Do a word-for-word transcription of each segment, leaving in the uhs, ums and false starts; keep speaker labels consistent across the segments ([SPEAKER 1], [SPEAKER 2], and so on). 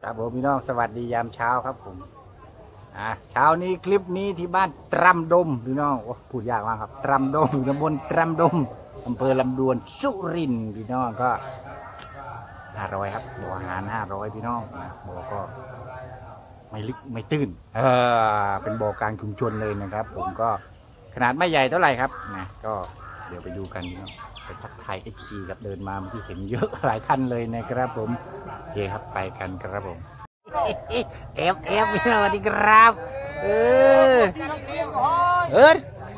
[SPEAKER 1] ครับผมพี่น้องสวัสดียามเช้าครับผมอ่าเช้านี้คลิปนี้ที่บ้านตรำดมพี่น้องโอ้พูดยากมากครับตรำดมตำบลตรำดมอำเภอลำดวนสุรินทร์พี่น้องก็ห้าร้อยครับบ่ออาหารห้าร้อยพี่น้องบ่อก็ไม่ลึกไม่ตื้นเออเป็นบ่อกลางชุมชนเลยนะครับผมก็ขนาดไม่ใหญ่เท่าไหร่ครับนะก็เดี๋ยวไปดูกันพี่น้องไปทักทาย เอฟ ซี ครับเดินมาเมื่อกี้เห็นเยอะหลายท่านเลยนะครับผมโอเคครับไปกันครับผมเอฟเอฟสวัสดีครับเออเออ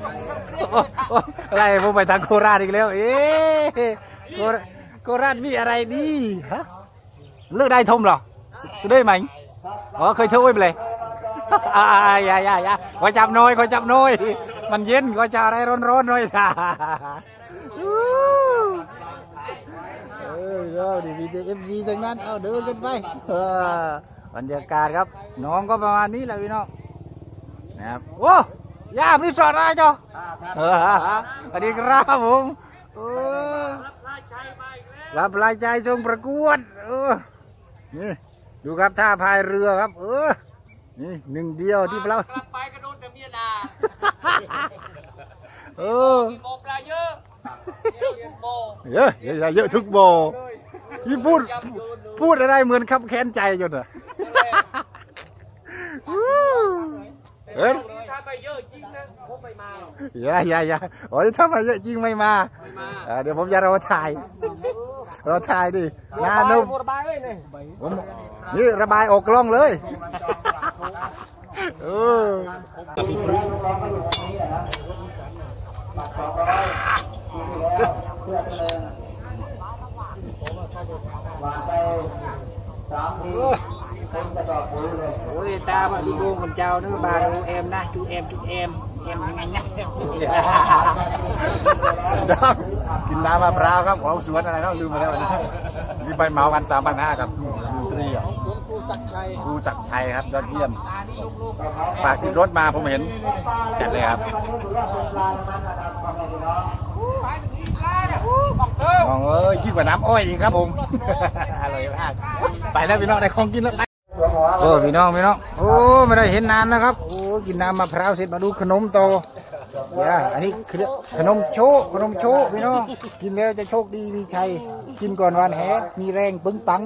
[SPEAKER 1] อะไรผมไปทางโคราชอีกแล้วเอ๊ะโคราชมีอะไรดีฮะเลิกได้ทมเหรอสุดได้ไหมอ๋อเคยเที่ยวไปเลยอ่าอย่าอย่าอย่าขอจับน้อยขอจับน้อยมันเย็นขอจับอะไรร้อนๆหน่อยค่ะเออเดี๋ยวดีวีเอฟซีทั้งนั้นเอาเดินกันไปบรรยากาศครับน้องก็ประมาณนี้แหละพี่น้องนะครับโอ้ย่ารีสอร์ทอะไรจ้ะสวัสดีครับผมรับรายใจชงประกวดเออนี่ดูครับท่าพายเรือครับเออนี่หนึ่งเดียวที่เราไปกระโดดแต่เมียนาเออโบปลาเยอะเยอะเยอะเยอะทุกโบที่พูดพูดอะไรเหมือนขับแค้นใจจนอ่ะเฮ้ยถ้าไปเยอะจริงนะผมไม่มาอย่าอย่าอย่าโอ้ยถ้าไปเยอะจริงไม่มาเดี๋ยวผมจะรอถ่ายรอถ่ายดิงานนุ่มนี่ระบายออกกล้องเลยเออโอ้ยตามาดูดวงคนเจ้าเนื้อบาดูเอ็มนะจูเอ็มจูเอ็มเอ็มยังไงเนี่ยกินน้ำมะพร้าวครับของสวนอะไรเนาะลืมไปแล้วนะนี่ไปเมาวันสามพันห้ากับดนตรีอ่ะครูศักดิ์ชัยครูศักดิ์ชัยครับยอดเยี่ยมฝากติดรถมาผมเห็นจัดเลยครับมองเอ้ยยิ่งกว่าน้ำอ้อยอีกครับผมอร่อยมากไปแล้วพี่น้องได้ของกินแล้วโอ้พี่น้องพี่น้องโอ้ไม่ได้เห็นนานนะครับโอ้กินน้ำมะพร้าวเสร็จมาดูขนมโตเนี่ยอันนี้ขนมโชว์ขนมโชว์พี่น้องกินแล้วจะโชคดีมีชัยกินก่อนวันแห่มีแรงปึ้งปัง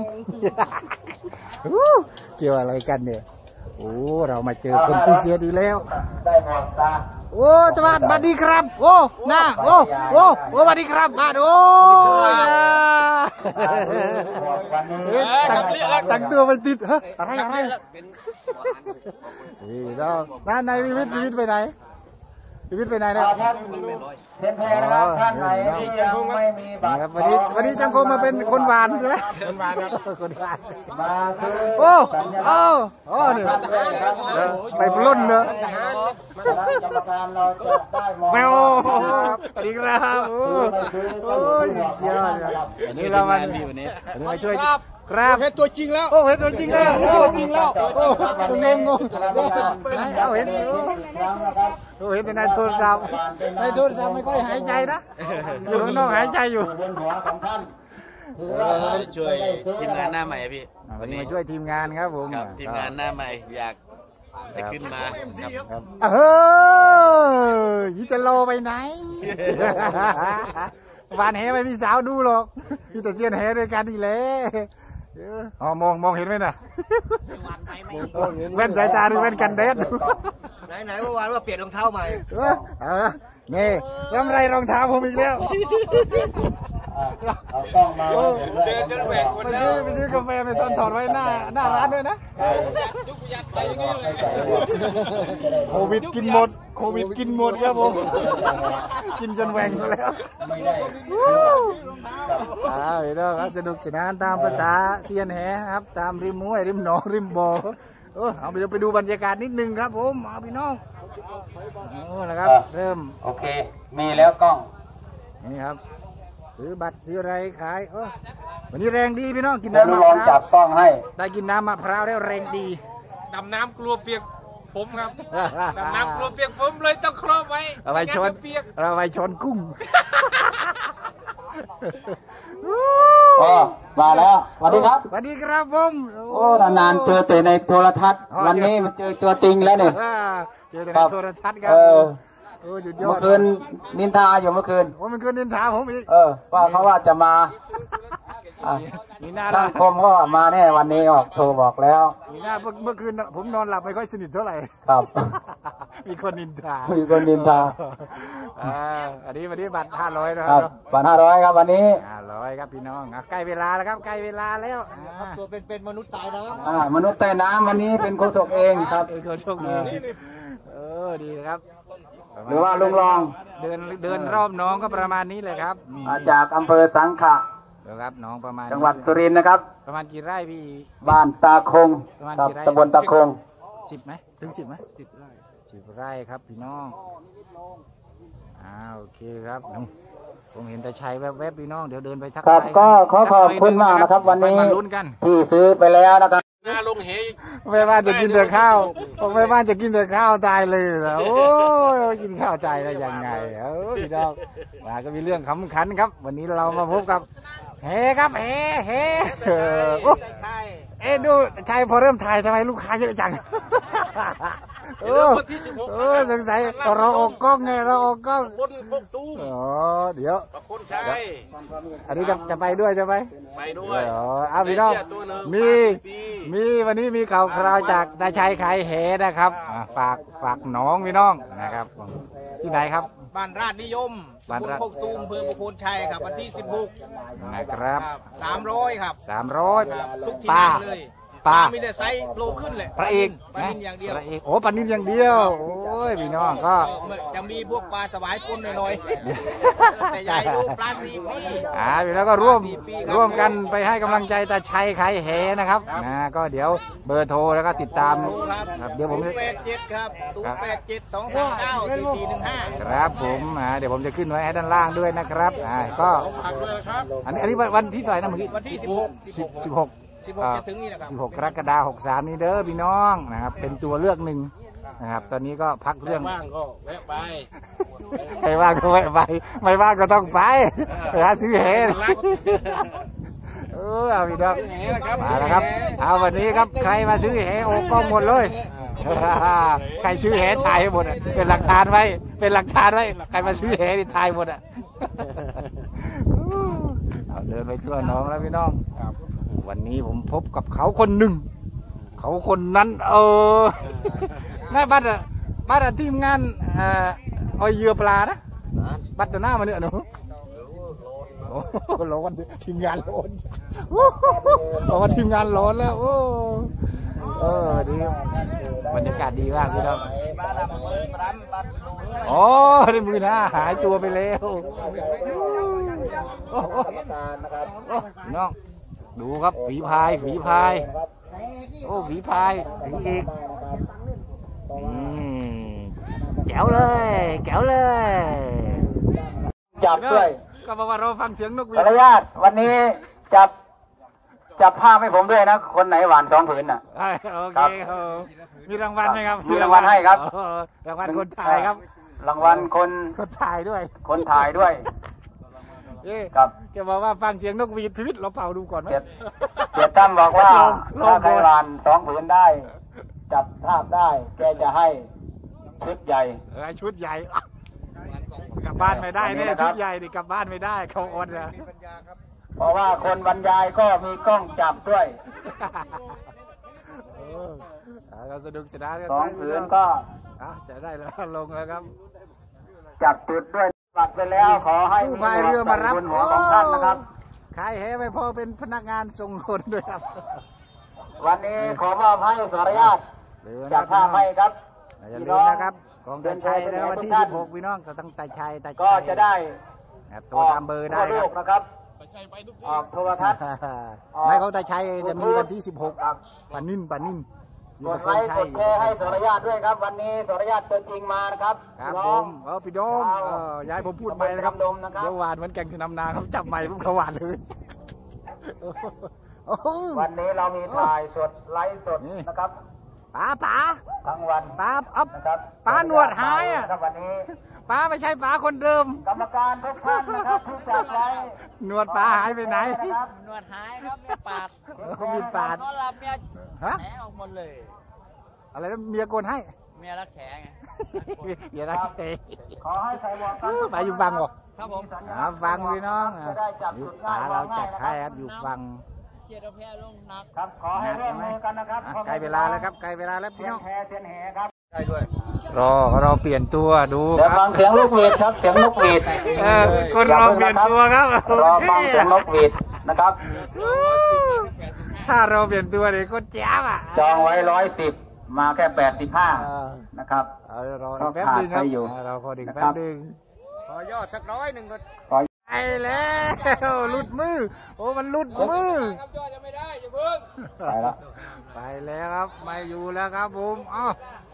[SPEAKER 1] เกี่ยวอะไรกันเนี่ยโอ้เรามาเจอคนพิเศษดีแล้วโอ้สวัสดีครับโอ้น้าโอ้โอ้โอ้สวัสดีครับมาดูตั้งตัวไปติดฮะอะไรอะไรนี่เราน้าในวิวิทวิวิทไปไหนวิวิทไปไหนนะ
[SPEAKER 2] เพื่อนๆนะครับท่านไหนที่ยังไม่มีบัตร
[SPEAKER 1] วันนี้วันนี้จังคงมาเป็นคนหวานใช่ไหมคนหวานครับคนหวานมาคือโอ้โอ้โอ้เนี่ยไปปล้นเนอะกรรมการเราจะได้มองแมวสวัสดีครับโอ้ยเจ้าอันนี้เราวันนี้วันนี้มาช่วยครับเห็นตัวจริงแล้วโอ้เห็นตัวจริงแล้วตัวจริงแล้วโอ้ตัวเองงงเอาเห็นโอ้เห็นเป็นนายโทรศัพท์นายโทรศัพท์ไม่ค่อยหายใจนะอยู่ข้างนอกหายใจอยู่
[SPEAKER 3] ช่วยทีมงานหน้าใหม่พี่
[SPEAKER 1] วันนี้มาช่วยทีมงานครับผม
[SPEAKER 3] ทีมงานหน้าใหม่อยากจะขึ้นมา
[SPEAKER 1] ครับเออยี่จะโลไปไหนวานแหไม่มีสาวดูหรอกพี่แต่เจียนแหด้วยกันนี่แหละอ๋อมองมองเห็นไหมน่ะแว่นสายตาหรือแว่นกันแดด
[SPEAKER 2] ไหนไหนเมื่อวานว่าเปลี่ยนรองเท้าใหม่
[SPEAKER 1] เออนี่ทำไรรองเท้าผมอีกแล้ว
[SPEAKER 2] เดินจนแหวกคนแล้ว
[SPEAKER 1] ไปซื้อกาแฟไปซ่อนถอดไว้หน้าหน้าร้านด้วยนะโควิดกินหมดโควิดกินหมดครับผมกินจนแหวงแล้วอ้าวเดี๋ยวสนุกสนานตามภาษาเซียนแหครับตามริมห้วยริมหนองริมบ่อเออเอาไปดูไปดูบรรยากาศนิดนึงครับผมเอาพี่น้องโอ้นะครับเริ่ม
[SPEAKER 2] โอเคมีแล้วกล้อง
[SPEAKER 1] นี่ครับซื้อบัตรซื้ออะไรขายเออวันนี้แรงดีพี่น้องกินน้ำมะพร้าว
[SPEAKER 2] จับกล้องให้
[SPEAKER 1] ได้กินน้ำมะพร้าวแล้วแรงดี
[SPEAKER 4] ดำน้ำกลัวเปียกผมครับดำน้ำกลัวเปียกผมเลยต้องครอบไว้
[SPEAKER 1] เอาไว้ชน
[SPEAKER 4] เปียก
[SPEAKER 1] เราไว้ชนกุ้ง
[SPEAKER 2] อ๋อมาแล้วสวัสดีครับ
[SPEAKER 1] สวัสดีครับผม
[SPEAKER 2] โอ้นานๆเจอแต่ในโทรทัศน์วันนี้มันเจอตัวจริงแล้วเนี่ย
[SPEAKER 1] อ่าเจอแต่
[SPEAKER 2] ค
[SPEAKER 1] ใน
[SPEAKER 2] รับ
[SPEAKER 1] โทรทัศน์ครั
[SPEAKER 2] เอบ อ
[SPEAKER 1] โอ้สุดยอ
[SPEAKER 2] เมื่
[SPEAKER 1] ด
[SPEAKER 2] อคืนนินทาอยู่เมื่อคืน
[SPEAKER 1] โอ้มันคืนนินทาผมอีก
[SPEAKER 2] เออว่าเขาว่าจะมาอ่ะ
[SPEAKER 1] มีหน้า
[SPEAKER 2] ช่างคมก็มาแน่วันนี้ออกโทรบอกแล้ว
[SPEAKER 1] มีหน้าเมื่อเมื่อคืนผมนอนหลับไม่ค่อยสนิทเท่าไหร่
[SPEAKER 2] ครับ
[SPEAKER 1] มีคนนินทา
[SPEAKER 2] มีคนนินทา
[SPEAKER 1] อ่าอันนี้วันนี้บัตรห้าร้อยนะ
[SPEAKER 2] ค
[SPEAKER 1] ค
[SPEAKER 2] รั
[SPEAKER 1] รั
[SPEAKER 2] บบ บัตรห้าร้อยครับวันนี้
[SPEAKER 1] ห้าร้อยครับพี่น้องอ่ะใกล้เวลาแล้วครับใกล้เวลาแล้วอ่า
[SPEAKER 4] ตัวเป็นเป็นมนุษย์ตายน้
[SPEAKER 2] อ่ามนุษย์ใต้น้ำวันนี้เป็นโฆษกเองครับ
[SPEAKER 1] เออโชคดีเออดีครับ
[SPEAKER 2] หรือว่าลุงรอง
[SPEAKER 1] เดินเดินรอบน้องก็ประมาณนี้เลยครับ
[SPEAKER 2] มาจากอำเภอสังขะ
[SPEAKER 1] เดี๋ยวครับน้องประมาณ
[SPEAKER 2] จังหวัดสุรินทร์นะครับ
[SPEAKER 1] ประมาณกี่ไร่พี่
[SPEAKER 2] บ้านตาคง
[SPEAKER 1] ประมาณ
[SPEAKER 2] ครับ
[SPEAKER 1] กี่ไร่
[SPEAKER 2] ตำบลตาคง
[SPEAKER 1] สิบไหมถึงสิบไหมสิบไร่สิบไร่ครับพี่น้องอ่าโอเคครับผมเห็นแต่ชัยแวบๆพี่น้องเดี๋ยวเดินไปทัก
[SPEAKER 2] ครับ
[SPEAKER 1] ทาย
[SPEAKER 2] ก็ขอขอบ
[SPEAKER 1] สัหน่ย
[SPEAKER 2] คุณ
[SPEAKER 1] ห
[SPEAKER 2] มากนะครับ วันนี้
[SPEAKER 1] มาลุ้นกัน
[SPEAKER 2] ที่ซื้อไปแล้วนะครับ
[SPEAKER 3] ำหน้าลงเห
[SPEAKER 1] แม่บ้านจะกินแต่ข้าวผมแม่บ้านจะกินแต่ข้าวตายเลยเหรอโอ้ยกินข้าวตายได้ยังไงเออพี่น้องมาก็มีเรื่องขำขันครับ วันนี้เรามาพบกับเฮครับเฮเฮเออโอ้เอ๊ะดูชัยพอเริ่มถ่ายทำไมลูกค้าเยอะจังเออเออสงสัยเราออกกล้องไงเราออกกล้อง
[SPEAKER 3] บนพวกตู้ม
[SPEAKER 1] อ๋อเดี๋ยว
[SPEAKER 3] ประคนใช้
[SPEAKER 1] อันนี้จะจะไปด้วยใช่ไหม
[SPEAKER 3] ไปด้วย
[SPEAKER 1] อ๋อเอาพี่น้อง
[SPEAKER 3] ได้เสื้ตัวหนึ่ง
[SPEAKER 1] มี
[SPEAKER 3] ปี
[SPEAKER 1] มีวันนี้มีข่าวคราวจากนายชัยขายแหนะครับอ่าฝากฝากน้องพี่น้องนะครับ ที่ไหนครับ
[SPEAKER 4] ำบ้านราชนิยม
[SPEAKER 1] บ้าน
[SPEAKER 4] ตำบล
[SPEAKER 1] ราช
[SPEAKER 4] โคกตูมอำเภอประโคนชัยครับวันที่สิบหก
[SPEAKER 1] นะครับ
[SPEAKER 4] สามร้อยครับ
[SPEAKER 1] สามร้อย
[SPEAKER 4] ครับทุกที่
[SPEAKER 1] ป้า
[SPEAKER 4] นั่งเลย
[SPEAKER 1] ป้า
[SPEAKER 4] มีแต่ไซส์โลขึ้นเลย
[SPEAKER 1] พระเอก
[SPEAKER 4] ปลานินอย่างเดียว
[SPEAKER 1] พระเอกโอ้ปลานินอย่างเดียวโอ้ยพี่น้องก็
[SPEAKER 4] ก็จะมีพวกปลาสวายปนหน่อยๆแต่ใหญ่ดูปลาสีปี
[SPEAKER 1] อ่าพี่แล้วก็ร่วม
[SPEAKER 4] สี่ปีครับ
[SPEAKER 1] ร่วมกันไปให้กำลังใจตาชัยขายแหนะครับนะก็เดี๋ยวเบอร์โทรแล้วก็ติดตาม
[SPEAKER 4] ครับ
[SPEAKER 1] ครับเดี๋ยวผม
[SPEAKER 4] ศูนย์แปดเจ็ดครับศูนย์แปดเจ็ดสองสามเก้าสี่สี่หนึ่งห้า
[SPEAKER 1] ครับผมอ่าเดี๋ยวผมจะขึ้นไว้ให้ด้านล่างด้วยนะครับอ่าก็
[SPEAKER 3] ผักด้วยนะครับ
[SPEAKER 1] อันนี้อันนี้วันวันที่เท่าไหร่นะเมื่อกี้
[SPEAKER 4] วันที่สิบหก
[SPEAKER 1] สิบสิบหก
[SPEAKER 4] สิบหกจะถึงนี่แหละครับ
[SPEAKER 1] สิบหกกรกฎาคมหกสามนี้เด้อพี่น้องนะครับเป็นตัวเลือกหนึ่งนะครับตอนนี้ก็พักเรื่อง
[SPEAKER 3] ว่างก็แวะไป
[SPEAKER 1] ไม่ว่างก็ไม่ไปไม่ว่างก็ต้องไปไปหาซื้อแหเออเอาพี่น้องมาแล้วครับเอาวันนี้ครับใครมาซื้อแหโอ้กล้องหมดเลยใครซื้อแหถ่ายให้หมดอะเป็นหลักฐานไว้เป็นหลักฐานไว้ใครมาซื้อแหนี่ถ่ายหมดอ่ะเอาเดินไปทั่วน้องแล้วพี่น้องวันนี้ผมพบกับเขาคนหนึ่งเขาคนนั้นเออน่าบัตรอะบัตรอะทีมงานเอ่อเอาเหยื่อปลานะบัตรตัวหน้ามาเนี่ยหนูโอ้โหร้อนทีมงานร้อนบอกว่าทีมงานร้อนแล้วโอ้เออดีบรรยากาศดีมากพี่น้องโอ้ได้มือหน้าหายตัวไปแล้วโอ้โหพี่น้องดูครับฝีพายฝีพายโอ้ฝีพายฝีเอกอืมแจ๋วเลยแจ๋วเลย
[SPEAKER 2] จับด้วย
[SPEAKER 1] ก็บอกว่าเราฟังเสียงนกหวี
[SPEAKER 2] ขอ
[SPEAKER 1] ด
[SPEAKER 2] อนุญาตวันนี้จับจับภาพให้ผมด้วยนะ คนไหนหวานสองผืนน่ะ
[SPEAKER 1] ใช่โอเคครับมีรางวัลไหมครับ
[SPEAKER 2] มีรางวัลให้ครับ
[SPEAKER 1] อ๋อรางวัลคนถ่ายครับ
[SPEAKER 2] รางวัลคน
[SPEAKER 1] คนถ่ายด้วย
[SPEAKER 2] คนถ่ายด้วย
[SPEAKER 1] เอ๊ะ
[SPEAKER 2] ครับ
[SPEAKER 1] แกบอกว่าฟังเสียงนกหวีดพิวิตเราเป่าดูก่อนไหม
[SPEAKER 2] เสียเสียตั้มบอกว่า
[SPEAKER 1] ลองลอง
[SPEAKER 2] ถ้าใครหวานสองผืนได้ จับภาพได้ แกจะให้ชุดใหญ่
[SPEAKER 1] เออชุดใหญ่อ่ะกลับบ้านไม่ได้เนี่ย
[SPEAKER 2] วันนี้นะครับ
[SPEAKER 1] ชุดใหญ่ดิกลับบ้านไม่ได้เขาออนนะ
[SPEAKER 2] เพราะว่าคนบรรยายก็มีกล้องจับด้วย
[SPEAKER 1] เอออ่ะเราสนุกสนานกัน
[SPEAKER 2] สอง
[SPEAKER 1] ไป
[SPEAKER 2] ผืนก็
[SPEAKER 1] อ่ะจะได้แล้วลงแล้วครับ
[SPEAKER 2] จับจุดด้วยปัดไปแล้วขอให้
[SPEAKER 1] สู้พายเรือมารับ
[SPEAKER 2] บนหัวของท่านนะครับ
[SPEAKER 1] ขายแหไม่พอเป็นพนักงานส่งคนด้วยครับ
[SPEAKER 2] วันนี้ขอมอบให้สรญาติ
[SPEAKER 1] เรือนะ
[SPEAKER 2] จับภาพให้ครับ
[SPEAKER 1] อย่าลืมนะครับของตาชัยนะครับวันที่สิบหกพี่น้องก็ต้องตาชัยตาชัย
[SPEAKER 2] ก็จะได้
[SPEAKER 1] ครับโทรตามเบอร์ได้
[SPEAKER 2] ทั่ว
[SPEAKER 1] ค
[SPEAKER 2] โล
[SPEAKER 1] รับ
[SPEAKER 2] กนะครับออกโทรทัศน์
[SPEAKER 1] ไม่ของตาชัยจะมีวันที่สิบหก
[SPEAKER 2] ครับ
[SPEAKER 1] ปานิ่มปานิ่มอก ยู่
[SPEAKER 2] ด
[SPEAKER 1] กับ
[SPEAKER 2] ไล
[SPEAKER 1] คน
[SPEAKER 2] ค์
[SPEAKER 1] ชั
[SPEAKER 2] ก
[SPEAKER 1] ย
[SPEAKER 2] ดแชร์ให้สรญาติด้วยครับ วันนี้สรญาติตัวจริงมานะครับ
[SPEAKER 1] ครับ
[SPEAKER 2] น้
[SPEAKER 1] ผ
[SPEAKER 2] อง
[SPEAKER 1] มเออพี่โดมเออยายผมพูดไปนะครับ
[SPEAKER 2] ดมนะครับ
[SPEAKER 1] เดี๋ยวหวานเหมือนแกงชะนำนาเขาจับใหม่ปุ๊บเขาหวานเลยโอ้โห
[SPEAKER 2] วันนี้เรามีถ่ายสดไลฟ์สด
[SPEAKER 1] นี่
[SPEAKER 2] นะครับ
[SPEAKER 1] อป๋าป๋า
[SPEAKER 2] ทั้งวัน
[SPEAKER 1] ป๋าเอา
[SPEAKER 2] นะครับ
[SPEAKER 1] ป๋าหนวดหายอ่ะ
[SPEAKER 2] ครับวันนี้
[SPEAKER 1] ป๋าไม่ใช่ป๋าคนเดิม
[SPEAKER 2] กรรมการทุกท่านนะครับที่จัดไว้
[SPEAKER 1] หนวดป๋าหายไปไหน
[SPEAKER 2] นะครับ
[SPEAKER 5] หนวดหายครับเนี่ยปาด
[SPEAKER 1] เขามีปาด
[SPEAKER 5] นอนหลับเมีย
[SPEAKER 1] ฮะ
[SPEAKER 5] แผลออกหมดเลย
[SPEAKER 1] อะไรนะเมียโกนให้
[SPEAKER 5] เมียรักแขไง
[SPEAKER 1] เมียรักเตะ
[SPEAKER 2] ขอให้ใส่หมวกกัน
[SPEAKER 1] ไปอยู่ฟังบอก
[SPEAKER 5] ครับผม
[SPEAKER 1] อ่าฟังพี่น้อง
[SPEAKER 2] จะได้จับ
[SPEAKER 1] อยู่
[SPEAKER 2] จุด
[SPEAKER 1] ป๋า
[SPEAKER 2] ง่าย
[SPEAKER 1] เรา
[SPEAKER 2] วาง
[SPEAKER 1] จั
[SPEAKER 2] ง่าย
[SPEAKER 1] ด
[SPEAKER 2] นะค
[SPEAKER 1] ให้
[SPEAKER 2] รับ
[SPEAKER 1] ครับอยู่ฟัง
[SPEAKER 5] เกียรติเอาแพ้ลงหนัก
[SPEAKER 2] ครับขอให้ร่วมมือกันนะครับ
[SPEAKER 1] อ่ะใกล้เวลาแล้วครับใกล้เวลาแล้วพี่
[SPEAKER 2] เทีย
[SPEAKER 1] น้
[SPEAKER 2] น
[SPEAKER 1] อง
[SPEAKER 2] แพเทียนแหครับ
[SPEAKER 3] ใช่ด้วย
[SPEAKER 1] รอรอเปลี่ยนตัวดู
[SPEAKER 2] เดี๋ยว
[SPEAKER 1] ค
[SPEAKER 2] ฟั
[SPEAKER 1] รับ
[SPEAKER 2] งเสียงลูกหวีดครับเสียงลูกหวีด
[SPEAKER 1] เออคนรอเปลี่ยนตัวครับ
[SPEAKER 2] รอฟังเสียงนกหวีดนะครับ
[SPEAKER 1] ถ้ารอเปลี่ยนตัวเดี๋ยวก็แจ๋วอ่ะ
[SPEAKER 2] จองไว้ร้อยสิบมาแค่แปดสิบห้า
[SPEAKER 1] เออ
[SPEAKER 2] นะครับ
[SPEAKER 1] เอารออีกแป๊บหนึงครับ
[SPEAKER 2] ขาดไปอยู่
[SPEAKER 1] อ่าเราพอดึง
[SPEAKER 2] นะ
[SPEAKER 1] แป๊
[SPEAKER 2] ครับ บ
[SPEAKER 1] หนึง
[SPEAKER 3] ขอยอดสักร้อยหนึ่งก็
[SPEAKER 2] ขอ
[SPEAKER 1] ไปแล้วหลุดมือโอ้มันหลุดมือ
[SPEAKER 4] ครับยอดจะไม่ได้อย่าเพิ่ง
[SPEAKER 2] ไปแล้ว
[SPEAKER 1] ไปแล้วครับไม่อยู่แล้วครับผมเอ้าน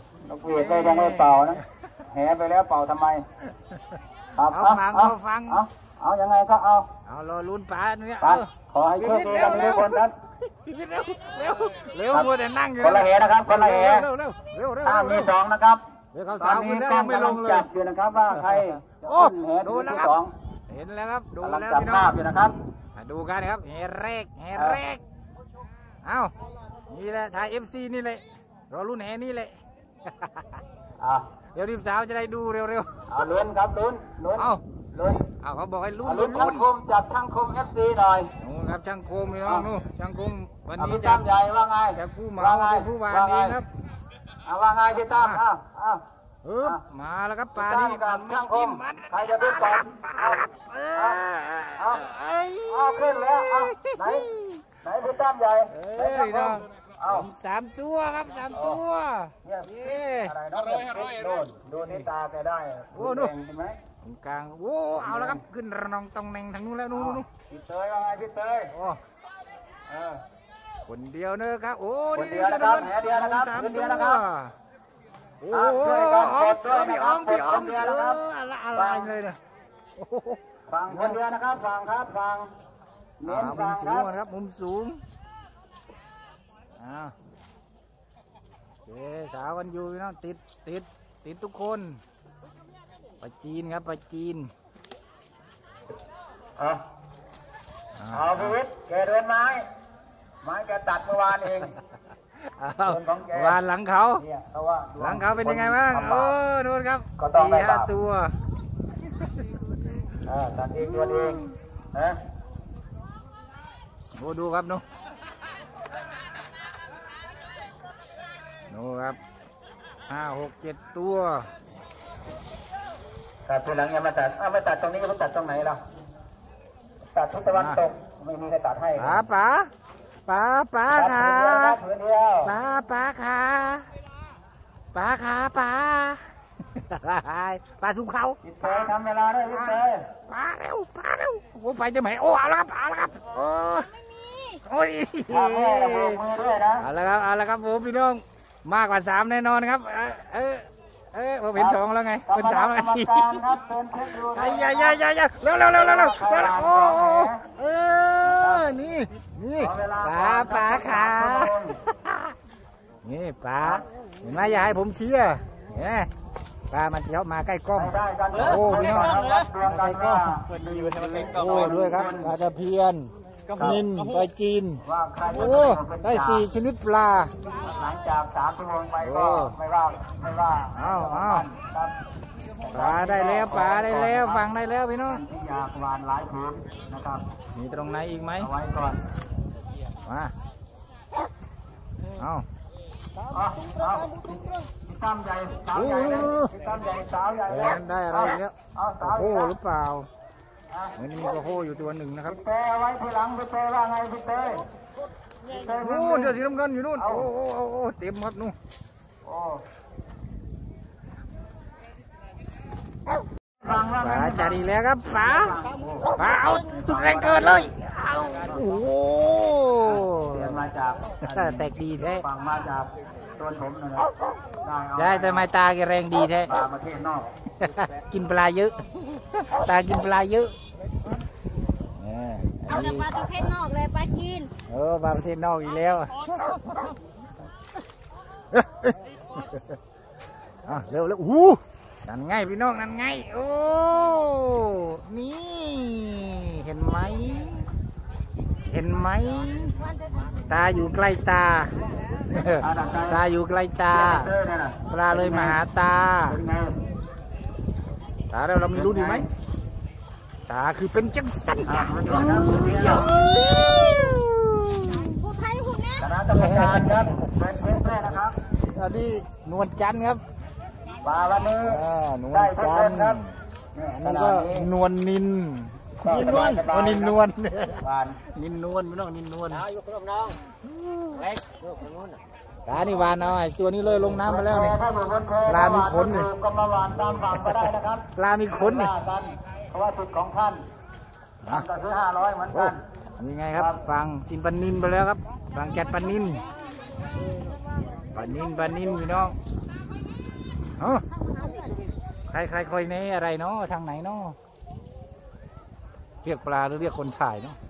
[SPEAKER 2] กหวีดก็ยังไม่เป่านะแหไปแล้วเป่าทำไมครับ
[SPEAKER 1] เอาฟังเอาฟัง
[SPEAKER 2] เอาเอายังไงก็เอา
[SPEAKER 1] เอารอลุ้นป๋าเนี่ย
[SPEAKER 2] ไป
[SPEAKER 1] เออ
[SPEAKER 2] ขอให้โชคดีกันทุกคนครับ
[SPEAKER 1] เร็วเร็วเร็ว
[SPEAKER 2] ครับ
[SPEAKER 1] มัวแต่นั่งอยู่
[SPEAKER 2] คนละแหนะครับคนละแห
[SPEAKER 1] เร็วเร็วเร็วเร็ว
[SPEAKER 2] ห้าม
[SPEAKER 1] เร็
[SPEAKER 2] มี
[SPEAKER 1] ว
[SPEAKER 2] สองนะครับ
[SPEAKER 1] เดี๋ยวเขา
[SPEAKER 2] ต
[SPEAKER 1] สา
[SPEAKER 2] อ
[SPEAKER 1] วน มื
[SPEAKER 2] นี้
[SPEAKER 1] อได้
[SPEAKER 2] กล้อ
[SPEAKER 1] ยัง งไม่ล
[SPEAKER 2] กำลั
[SPEAKER 1] ง
[SPEAKER 2] ง
[SPEAKER 1] เลย
[SPEAKER 2] จับอยู่นะครับว่าใครจะ
[SPEAKER 1] โอ้
[SPEAKER 2] ขึ้นแห
[SPEAKER 1] โด
[SPEAKER 2] ที่
[SPEAKER 1] นแล้ว
[SPEAKER 2] ที่
[SPEAKER 1] ครับ
[SPEAKER 2] สอง
[SPEAKER 1] เห็นแล้วครับดู
[SPEAKER 2] กำลัง
[SPEAKER 1] แล้ว
[SPEAKER 2] จับ
[SPEAKER 1] พี่น้
[SPEAKER 2] ภา
[SPEAKER 1] อ
[SPEAKER 2] พ
[SPEAKER 1] ง
[SPEAKER 2] อยู่นะครับ
[SPEAKER 1] มาดูกันครับแหแรกแหแรกเอ้านี่แหละถ่ายเอฟซีนี่แหละรอรุ่นแหนี่แหละ
[SPEAKER 2] อ่ะ
[SPEAKER 1] เดี๋ยวทีมสาวจะได้ดูเร็ว
[SPEAKER 2] เอาลุ้นครับลุ้นลุ้น
[SPEAKER 1] เอ้า
[SPEAKER 2] ลุ้น
[SPEAKER 1] ๆเอาเขาบอกให้ลุ้น
[SPEAKER 2] เอาลุ้
[SPEAKER 1] ลุ้
[SPEAKER 2] น
[SPEAKER 1] น
[SPEAKER 2] ช่างคมจับช่างคมเอฟซีหน่อย
[SPEAKER 1] นู่นครับช่างโคมพี่น้องนู่นช่างโคมวัน
[SPEAKER 2] เอา
[SPEAKER 1] นี้
[SPEAKER 2] พี่
[SPEAKER 1] จะ
[SPEAKER 2] ตั้มใหญ่ว่าไง
[SPEAKER 1] จะผู้เหมา
[SPEAKER 2] ว่าไง
[SPEAKER 1] เป็นผู้วาน
[SPEAKER 2] ว่า
[SPEAKER 1] เอ
[SPEAKER 2] ไง
[SPEAKER 1] งครับ
[SPEAKER 2] เอาว่าไงพี่ตั้มอ้าวอ้าว
[SPEAKER 1] ฮึบมาแล้วครับปลา
[SPEAKER 2] พี่
[SPEAKER 1] นี่
[SPEAKER 2] ตั้มกับช่างคมใครจะขึ้นก่อนเอา
[SPEAKER 1] เอ
[SPEAKER 2] เอา
[SPEAKER 1] อ
[SPEAKER 2] เอา
[SPEAKER 1] เอ้ย
[SPEAKER 2] เอาขึ้นแล้วเอาไหนไหนพี่ตั้มใหญ่
[SPEAKER 1] เอ้ย
[SPEAKER 2] ไหนช่างค
[SPEAKER 1] น้อ
[SPEAKER 2] ม
[SPEAKER 1] ง
[SPEAKER 2] เอา
[SPEAKER 1] สามตัวครับสามตัว
[SPEAKER 2] เนี่ย
[SPEAKER 1] เย้
[SPEAKER 2] อะไรนะโดนดูนี่ตาแกได้
[SPEAKER 1] โอ้นู่น
[SPEAKER 2] แดงใช่ไหม
[SPEAKER 1] ตรงกลางโอ้เอาแล้วครับขึ้นระนองตองแหน่งทางนู้นแล้วนู้นนู้น
[SPEAKER 2] พี่เตยว่าไงพี่เตย
[SPEAKER 1] โอ้
[SPEAKER 2] เออ
[SPEAKER 1] คนเดียวเนอะครับโอ้
[SPEAKER 2] คนเดียวนะครับแหเดียวนะครับ
[SPEAKER 1] สาม
[SPEAKER 2] คนเดี
[SPEAKER 1] ตั
[SPEAKER 2] ยว วนะครับ
[SPEAKER 1] โอ้
[SPEAKER 2] อ่ะ
[SPEAKER 1] โห
[SPEAKER 2] ช่วยกันกดด้วย
[SPEAKER 1] พี่
[SPEAKER 2] นะค
[SPEAKER 1] อ๋
[SPEAKER 2] รั
[SPEAKER 1] อบ งพี่อ๋อง
[SPEAKER 2] กดคนเดี
[SPEAKER 1] เสื
[SPEAKER 2] ยวนะครับ
[SPEAKER 1] ออะไรอะไรเลยเนี่ยโอ้โห
[SPEAKER 2] ฟังคนเดียวนะครับฟังครับฟังเน้
[SPEAKER 1] อ่าน มุ
[SPEAKER 2] ฟั
[SPEAKER 1] ม
[SPEAKER 2] ง
[SPEAKER 1] สู
[SPEAKER 2] ครั
[SPEAKER 1] ง
[SPEAKER 2] บ
[SPEAKER 1] ก่อนครับมุมสูงอ่าโอเคสาวกันอยู่พี่น้องติดติดติดทุกคนไปจีนครับไปจีน
[SPEAKER 2] เอา
[SPEAKER 1] อ่า
[SPEAKER 2] เอาพิวิทย์แกเดินไม้ไม้แกตัดเมื่อวานเอง
[SPEAKER 1] เอา
[SPEAKER 2] เดินของแก
[SPEAKER 1] วานหลังเขา
[SPEAKER 2] เนี่ยเพราะว่า
[SPEAKER 1] หลังเขาเป็นยังไงบ้าง
[SPEAKER 2] คนทำ
[SPEAKER 1] โอ้
[SPEAKER 2] บาป
[SPEAKER 1] ดูครับ
[SPEAKER 2] ก็ต้อง
[SPEAKER 1] สี่
[SPEAKER 2] ได้
[SPEAKER 1] ห้า
[SPEAKER 2] บาป
[SPEAKER 1] ตัว
[SPEAKER 2] เออตัดเองตัวเองนะ
[SPEAKER 1] โอ้ดูครับนูนูครับห้าหกเจ็ดตัว
[SPEAKER 2] ตัดทีหลังอย่ามาตัดอ้าวไม่ตัดตรงนี้ก็ตัดตรงไหนล่ะตัดทิศตะวันตกไม่มีใครตัดให้
[SPEAKER 1] ป๋าป๋าป๋าป๋า
[SPEAKER 2] ตัด
[SPEAKER 1] ขา
[SPEAKER 2] ผืนเดียวตัดผืนเดียว
[SPEAKER 1] ป๋าป๋าขาป๋าขาป๋าป๋าสุเขา
[SPEAKER 2] พี่เตยทำเวลาด้วยพี่เตย
[SPEAKER 1] ป๋าเร็วป๋าเร็วโอ้ไปจะไหนโอ้เอาละครับเอาละครับโอ้โอ้ย
[SPEAKER 2] ทำให้ระบบมือด้วยนะ
[SPEAKER 1] เอาละครับเอาละครับผมพี่น้องมากกว่าสามแน่นอนครับเออเออเออผมเห็นสองแล้วไงเป็นสามนาที
[SPEAKER 2] กรรมการครับเป็นคุกอยู่
[SPEAKER 1] ไอ้ยายายายาเร็วเร็วเร็วเร็วเร็วโอ้โหเออนี่นี่ปลาปลาขานี่ปลาเห็นไหมอย่าให้ผมเชียร์เห็นไหมปลามันเที่ยวมาใกล้กล้อง
[SPEAKER 2] ได้กัน
[SPEAKER 1] โอ้พี่น้อง
[SPEAKER 2] ครับดวงกันว่า
[SPEAKER 1] โอ้ด้วยครับปลาตะเพียนนินปลาจีน
[SPEAKER 2] ว่าใครจะ
[SPEAKER 1] โอ้ได้สี่ชนิดปลา
[SPEAKER 2] หลังจากสามชั่วโมงไป
[SPEAKER 1] โอ้
[SPEAKER 2] ก็ไม่ว่าไม่ว่า
[SPEAKER 1] เอาเอา
[SPEAKER 2] ครับ
[SPEAKER 1] ปลาได้แล้วปลาได้แล้วฟังได้แล้วพี่น้อง
[SPEAKER 2] ที่อยากหวานหลายผืนนะครับ
[SPEAKER 1] มีตรงไหนอีกไหม
[SPEAKER 2] เอาไว้ก่อน
[SPEAKER 1] มาเอา
[SPEAKER 2] เอาเอาพี่ตั้มใหญ่สาวใหญ่เลยพี่ตั้มใหญ่สาวใหญ่
[SPEAKER 1] เอ
[SPEAKER 2] เล
[SPEAKER 1] อย นั่นได้อะไรอีกแล้ว
[SPEAKER 2] เอาสาว
[SPEAKER 1] โอ้
[SPEAKER 2] ให
[SPEAKER 1] โห
[SPEAKER 2] ญ่
[SPEAKER 1] หรือเปล่ามันมีกระโหอยู่ตัวหนึ่งนะครับ
[SPEAKER 2] พี่เต้เอาไว้ทีหลังพี่เต้ว่าไงพี่เต้พี่เต้
[SPEAKER 1] นู่นเจอสีน้ำเงินอยู่นู่นโอ้โหโอ้โหเต็มหมดนู่น
[SPEAKER 2] โอ้ฟังว่า
[SPEAKER 1] ป
[SPEAKER 2] ไง
[SPEAKER 1] ลาจัดอีกแล้วครับปลาปลาเอาสุดแรงเกิดเลยเอาโอ้โห
[SPEAKER 2] เรียนมาจาก
[SPEAKER 1] แตกดีแท้
[SPEAKER 2] ฟังมาจากตัวผมนะนะได้เอา
[SPEAKER 1] ได้แต่ไม่ตาแกแรงดีแท้
[SPEAKER 2] ปลาประเทศนอก
[SPEAKER 1] กินปลาเยอะ ตากินปลาเยอะเอออั
[SPEAKER 6] เอา
[SPEAKER 1] น
[SPEAKER 6] แต่
[SPEAKER 1] นี้
[SPEAKER 6] ปลาประเภทนอกเลยปลาจีน
[SPEAKER 1] เออปลาประเทศนอกอีกแล้วอ่ะเร็วเร็วอู้นั่นไงพี่น้องนั่นไงโอ้นี่เห็นไหมเห็นไหมตาอยู่ใกล้ตาตาอยู่ใกล้ตาปลาเลยมาหาตาตาเราเรามีรู้ดีไหมตาคือเป็นจังสันตา
[SPEAKER 2] คณะกรรมการครับเป็นเพชรแม่นะครับ
[SPEAKER 1] อันนี้นวลจันทร์ครับ
[SPEAKER 2] มาวันนี้
[SPEAKER 1] อ่านวล
[SPEAKER 2] ได้เพช
[SPEAKER 1] จั
[SPEAKER 2] ร
[SPEAKER 1] นทร์
[SPEAKER 2] ครับ
[SPEAKER 1] อันนี้ก็นวลนินนินนวลโอ้นินนวล
[SPEAKER 2] หวาน
[SPEAKER 1] นินนวลพี่น้องนินนวล
[SPEAKER 5] อยู่กับน้องเล็กลูกนู้น
[SPEAKER 1] ตานี่วานเอาไอ้ตัวนี้เลยลงน้ำไปแล้วนี่
[SPEAKER 2] ถ้าอยู่บนเพ
[SPEAKER 1] ปลามีขนนี่
[SPEAKER 2] ก็มาหวานตามฝั่งก็ได้นะครับ
[SPEAKER 1] ปลามีขนนี่
[SPEAKER 2] ว่ากันเพราะว่าสิทธิ์ของท่านท่านก็ซื้อห้าร้อยเหมือน
[SPEAKER 1] โอ้
[SPEAKER 2] กัน
[SPEAKER 1] ยังไงครับฟังกินปลานินไปแล้วครับฟังแกะปลานินปลานินปลานินพี่น้องเอ้าใครใครคอยในอะไรเนาะทางไหนเนาะเรียกปลาหรือเรียกคนถ่ายเนาะ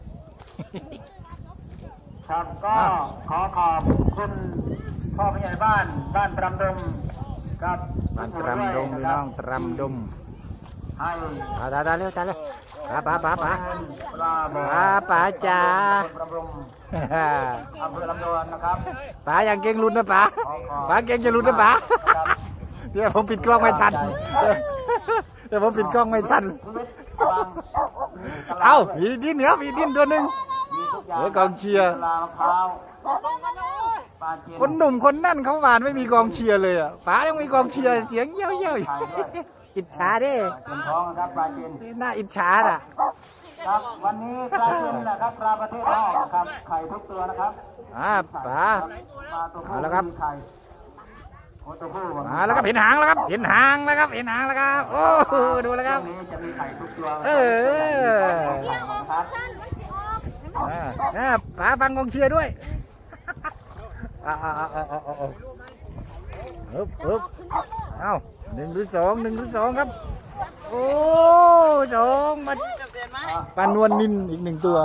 [SPEAKER 2] ครับก็ขอขอบคุณพ่อผู้ใหญ่บ้านบ้านตรำดมครับ
[SPEAKER 1] บ้านตรำดมพี่น้องตรำดม
[SPEAKER 2] ให้
[SPEAKER 1] ตาตาตาเร็วตาเร็วป๋าป๋าป๋าป๋า
[SPEAKER 2] ปลาบ่อ
[SPEAKER 1] ป๋าป๋าจ๋า
[SPEAKER 2] ตรำดมอำเภอลำดวนนะครับ
[SPEAKER 1] ป๋ายังเก่งลุ้นนะป๋าป๋าเก่งจะลุ้นนะป๋าเดี๋ยวผมปิดกล้องไม่ทันเดี๋ยวผมปิดกล้องไม่ทัน
[SPEAKER 2] ชีวิตความ
[SPEAKER 1] เอ้ามีดินเหรอมีดินตัวหนึ่ง
[SPEAKER 2] มีทุกอย่าง
[SPEAKER 1] เฮ้ยกองเชียร์
[SPEAKER 2] ปลามะพร้าวปลาจีน
[SPEAKER 1] คนหนุ่มคนนั่นเขาหวานไม่มีกองเชียร์เลยอ่ะป๋ายังมีกองเชียร์เสียงเย้ยเย้ยอิจฉาเด้
[SPEAKER 2] เป็นท้องนะครับปลาจีน
[SPEAKER 1] น่าอิจฉาอ่ะ
[SPEAKER 2] ครับวันนี้ปลาจีนนะครับปลาประเทศนอกนะครับไข่ทุกตัวนะครับ
[SPEAKER 1] อ่าป๋า
[SPEAKER 2] ปลาตัวผู้
[SPEAKER 1] เอาละครับ
[SPEAKER 2] มีไข่โอ้ตัวผู้
[SPEAKER 1] มาแล้วครับเห็นหางแล้วครับเห็นหางแล้วครับเห็นหางแล้วครับโอ้โหดูแล้วครับ
[SPEAKER 2] ตรงนี้จะมีไข่ทุกตัว
[SPEAKER 1] เออ
[SPEAKER 2] ครับ
[SPEAKER 1] อ่าอ่าป๋าฟังกองเชียร์ด้วยอ่าอ่าอ่าอ่าอ่าอ่าฮึบฮึบเอ้าหนึ่งหรือสองหนึ่งหรือสองครับโอ้สองมาปลานวลนินอีกหนึ่งตัว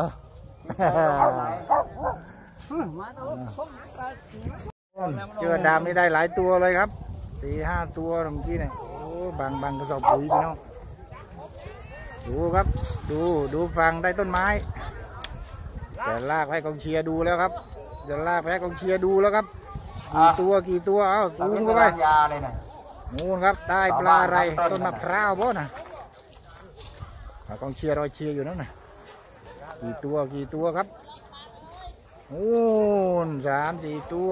[SPEAKER 1] เชือดำนี่ได้หลายตัวเลยครับสี่ห้าตัวเมื่อกี้เนี่ยโอ้บางบางกระสอบปุ๋ยพี่น้องดูครับดูดูฟังได้ต้นไม้จะลากให้กองเชียร์ดูแล้วครับจะลากให้กองเชียร์ดูแล้วครับกี่ตัวกี่ตัวเอ้าซูมเข้าไป
[SPEAKER 2] ยาเลยนะ
[SPEAKER 1] นู่นครับได้ปลาอะไรต้นมะพร้าวบ่นะกองเชียร์รอยเชียร์อยู่นั่นนะกี่ตัวกี่ตัวครับโอ้นสามสี่ตัว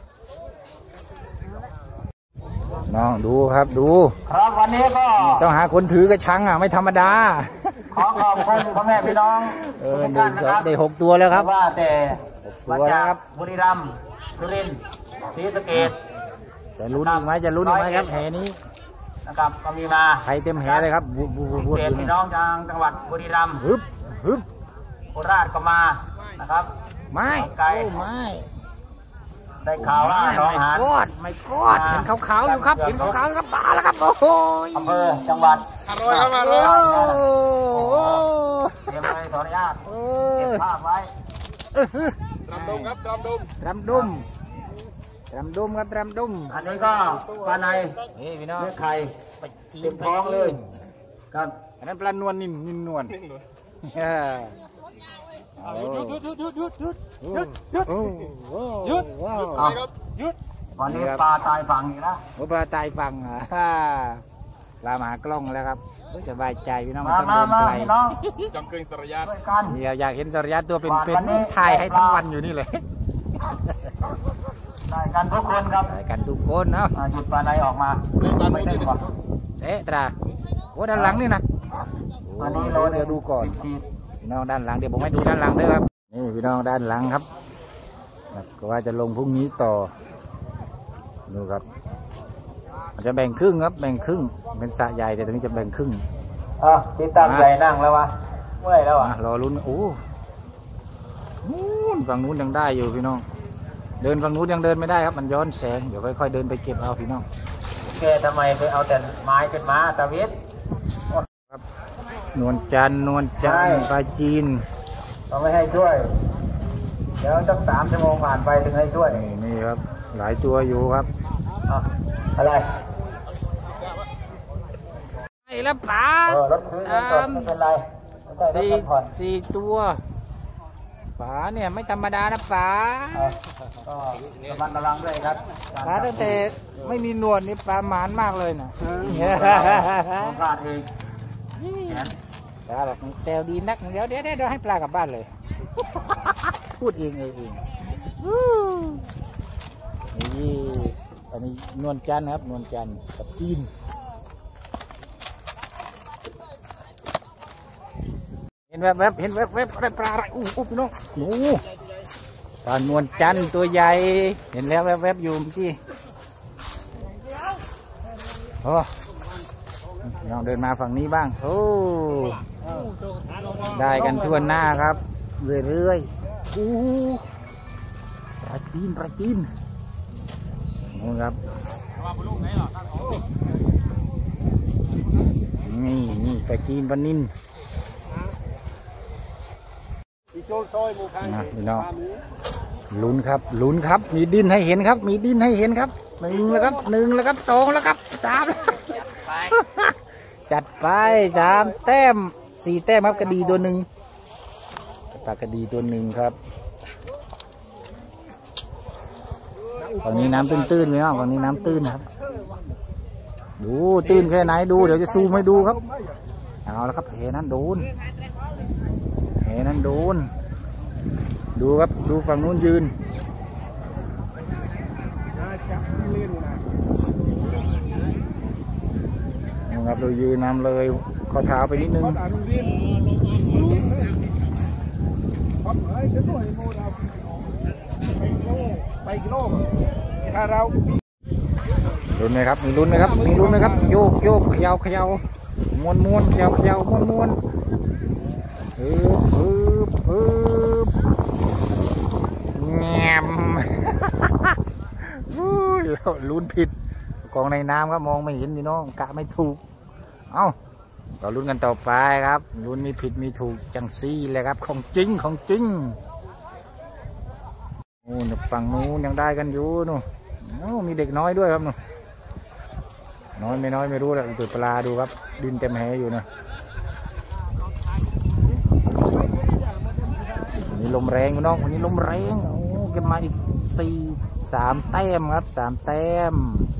[SPEAKER 1] น้องดูครับดู
[SPEAKER 2] ครับวันนี้ก็
[SPEAKER 1] ต้องหาคนถือกระชังอ่ะไม่ธรรมดา
[SPEAKER 2] ขอขอบคุณพ่อแม่พี่น้อง
[SPEAKER 1] เออ
[SPEAKER 2] ทุก
[SPEAKER 1] หนึ่
[SPEAKER 2] ท่าง น
[SPEAKER 1] ส
[SPEAKER 2] นะ
[SPEAKER 1] อ
[SPEAKER 2] ค
[SPEAKER 1] ง
[SPEAKER 2] รับ
[SPEAKER 1] ได้หกตัวแล้วครับ
[SPEAKER 2] ว่าแต่
[SPEAKER 1] หกตัวแล้วครับ
[SPEAKER 2] บุรีรัมย์สุรินทร์ศรีสะเกษ
[SPEAKER 1] จะลุ้นอีกไหมจะลุ้นอีกไหมครับแหนี้
[SPEAKER 2] นะครับก็มีมา
[SPEAKER 1] ใครเต็มแหเลยครับบูบูบูบู
[SPEAKER 2] เศษพี่น้องทางจังหวัดบุรีรัมย์
[SPEAKER 1] ฮึบฮึบ
[SPEAKER 2] โคราชก็มานะครับ
[SPEAKER 1] ไม่
[SPEAKER 2] ไกล
[SPEAKER 1] โอ้ไม่
[SPEAKER 2] ได้ข่าวว่าน้อง
[SPEAKER 1] ไม่
[SPEAKER 2] หาน
[SPEAKER 1] กอดไม่กอดเห็นขาวๆอยู่ครับเห็นขาวๆครับปลาแล้วครับโอ้โห
[SPEAKER 2] อำเภอจังหวัด
[SPEAKER 4] อร่อยครับอร่อย
[SPEAKER 1] โอ้โห
[SPEAKER 2] เตรียมไว้ขออนุญาต
[SPEAKER 1] โอ้
[SPEAKER 2] เก็บ
[SPEAKER 1] ย
[SPEAKER 2] ภาพไว้
[SPEAKER 4] ตรำดมครับตรำดม
[SPEAKER 1] รำดุมรำดุมครับรำดุม
[SPEAKER 2] อันนี้ก็ปลาใน
[SPEAKER 1] นี่พี่น้อง
[SPEAKER 2] เนื้อไข่
[SPEAKER 1] ไปกิ
[SPEAKER 2] เต็
[SPEAKER 1] น
[SPEAKER 2] ม
[SPEAKER 1] ไป
[SPEAKER 2] ท้องเลยครับ
[SPEAKER 1] อันนั้นปลานวลนินนินนวลเออหยุดหยุดหยุดหยุดหยุดหยุดหยุดหยุดหยุดว้าว
[SPEAKER 4] ไปครับหยุด
[SPEAKER 2] วันนี้ปลาตายฝั่งอีกแล้ว
[SPEAKER 1] โอ้ปลาตายฟังอ่ะปลาหมากล้องแล้วครับสบายใจพี่น้อง
[SPEAKER 2] มา
[SPEAKER 1] ต้อง
[SPEAKER 2] มา
[SPEAKER 1] เดิน
[SPEAKER 2] มา
[SPEAKER 1] ไกล
[SPEAKER 2] พี่น้อง
[SPEAKER 4] จังเกิงสรยา
[SPEAKER 2] ช่วยกัน
[SPEAKER 1] เดี๋ยวอยากเห็นสริยัตตัวเป็น
[SPEAKER 2] วัน
[SPEAKER 1] เป็น
[SPEAKER 2] นี้
[SPEAKER 1] ถ่ายให้ทั้งวันอยู่นี่เลย
[SPEAKER 2] ได้กันทุกคนครับ
[SPEAKER 1] ถ่ายกันทุกคนเนาะ
[SPEAKER 2] อ่าหยุดปลาในออกมาไม่ได้ก่อน
[SPEAKER 1] เอ๊ะตราโอ้ด้านหลังนี่นะโอ้
[SPEAKER 2] อันนี้
[SPEAKER 1] เดี๋ยว
[SPEAKER 2] โล
[SPEAKER 1] เดี๋ยวดูก่อน
[SPEAKER 2] สิบขีด
[SPEAKER 1] พี่น้องด้านหลังเดี๋ยวผมให้ดูด้านหลังด้วยครับนี่พี่น้องด้านหลังครับครับก็ว่าจะลงพรุ่งนี้ต่อดูครับมันจะแบ่งครึ่งครับแบ่งครึ่งเป็นสระใหญ่แต่ตรงนี้จะแบ่งครึ่ง
[SPEAKER 2] อ่ะพี่ตั้มใหญ่นั่งแล้ววะเมื่อยแล้วอ่ะ
[SPEAKER 1] มารอลุ้นโอ้นู้นฝั่งนู้นยังได้อยู่พี่น้องเดินฝั่งนู้นยังเดินไม่ได้ครับมันย้อนแสงเดี๋ยวค่อยๆเดินไปเก็บเอาพี่น้อง
[SPEAKER 2] แกทำไมไปเอาแต่ไม้เป็นม้าตาวิท
[SPEAKER 1] ครับนวลจันทร์นวลจันทร์ปลาจีน
[SPEAKER 2] เขาไม่ให้ช่วย เดี๋ยวตั้งสามชั่วโมงผ่านไปถึงให้ช่วย
[SPEAKER 1] นี่นี่ครับ หลายตัวอยู่ครับ
[SPEAKER 2] อะไร
[SPEAKER 1] ไอ้ละป๋า
[SPEAKER 2] เออรถคืนเงินสดไม่เป็นไรไม่ใช่รถ
[SPEAKER 1] สี่
[SPEAKER 2] เงินผ่อน
[SPEAKER 1] สี่ตัวป๋าเนี่ยไม่ธรรมดานะป๋า
[SPEAKER 2] เออก็ระมัดระวังด้วยครับ
[SPEAKER 1] ป๋าตั้งแต่ไม่มีหนวดนี่ป๋าหมานมากเลยนะ
[SPEAKER 2] ผมพลาดเองนะ
[SPEAKER 1] ป๋าบอกเซลดีนักเดี๋ยวเดี๋ยวเดี๋ยวให้ปลากลับบ้านเลย พูดเองเองเองนี่อันนี้นวลจันทร์ครับนวลจันทร์กับจีนเห็นแวบแวบเห็นแวบแวบอะไรปลาอะไรอู้อู้พี่น้องโอ้ปลานวลจันทร์ตัวใหญ่เห็นแล้วแวบแวบอยู่เมื่อกี้โอ้น้องเดินมาฝั่งนี้บ้างโอ้ได้กันทั่วหน้าครับเรื่อยๆอู้ปลาจีนปลาจีนนู่นครับนี่นี่ปลาจีนปลานินนะพี่น้องลุ้นครับลุ้นครับมีดินให้เห็นครับมีดินให้เห็นครับหนึ่งแล้วครับหนึ่งแล้วครับสองแล้วครับสามจัดไปสามแต้มสี่แต้มครับกระดีตัวหนึ่งปลากระดีตัวหนึ่งครับฝั่งนี้น้ำตื้นๆไหมครับฝั่งนี้น้ำตื้นครับดูตื้นแค่ไหนดูเดี๋ยวจะซูมให้ดูครับเอาแล้วครับเหนั้นโดนเหนั้นโดนดูครับดูฝั่งนู้นยืนนะครับเรายืนนำเลยข้อเท้าไปนิดนึง
[SPEAKER 3] ไปกิโลถ้าเรา
[SPEAKER 1] ลุ้นไหมครับมีลุ้นไหมครับมีลุ้นไหมครับโยกโยกเขย่าเขย่าม้วนม้วนเขย่าเขย่าม้วนม้วนปึ๊บปึ๊บปึ๊บแงมลุ้นผิดกองในน้ำครับมองไม่เห็นพี่น้องกะไม่ถูกเอ้าเราลุ้นกันต่อไปครับลุ้นมีผิดมีถูกจังซี่เลยครับของจริงของจริงโอ้ฝั่งนู้นยังได้กันอยู่นู่นโอ้มีเด็กน้อยด้วยครับนู่นน้อยไม่น้อยไม่รู้แหละตัวปลาดูครับดินเต็มแหอยู่นะวันนี้ลมแรงพี่น้องวันนี้ลมแรงโอ้เก็บมาอีกสี่สามแต้มครับสามแต้ม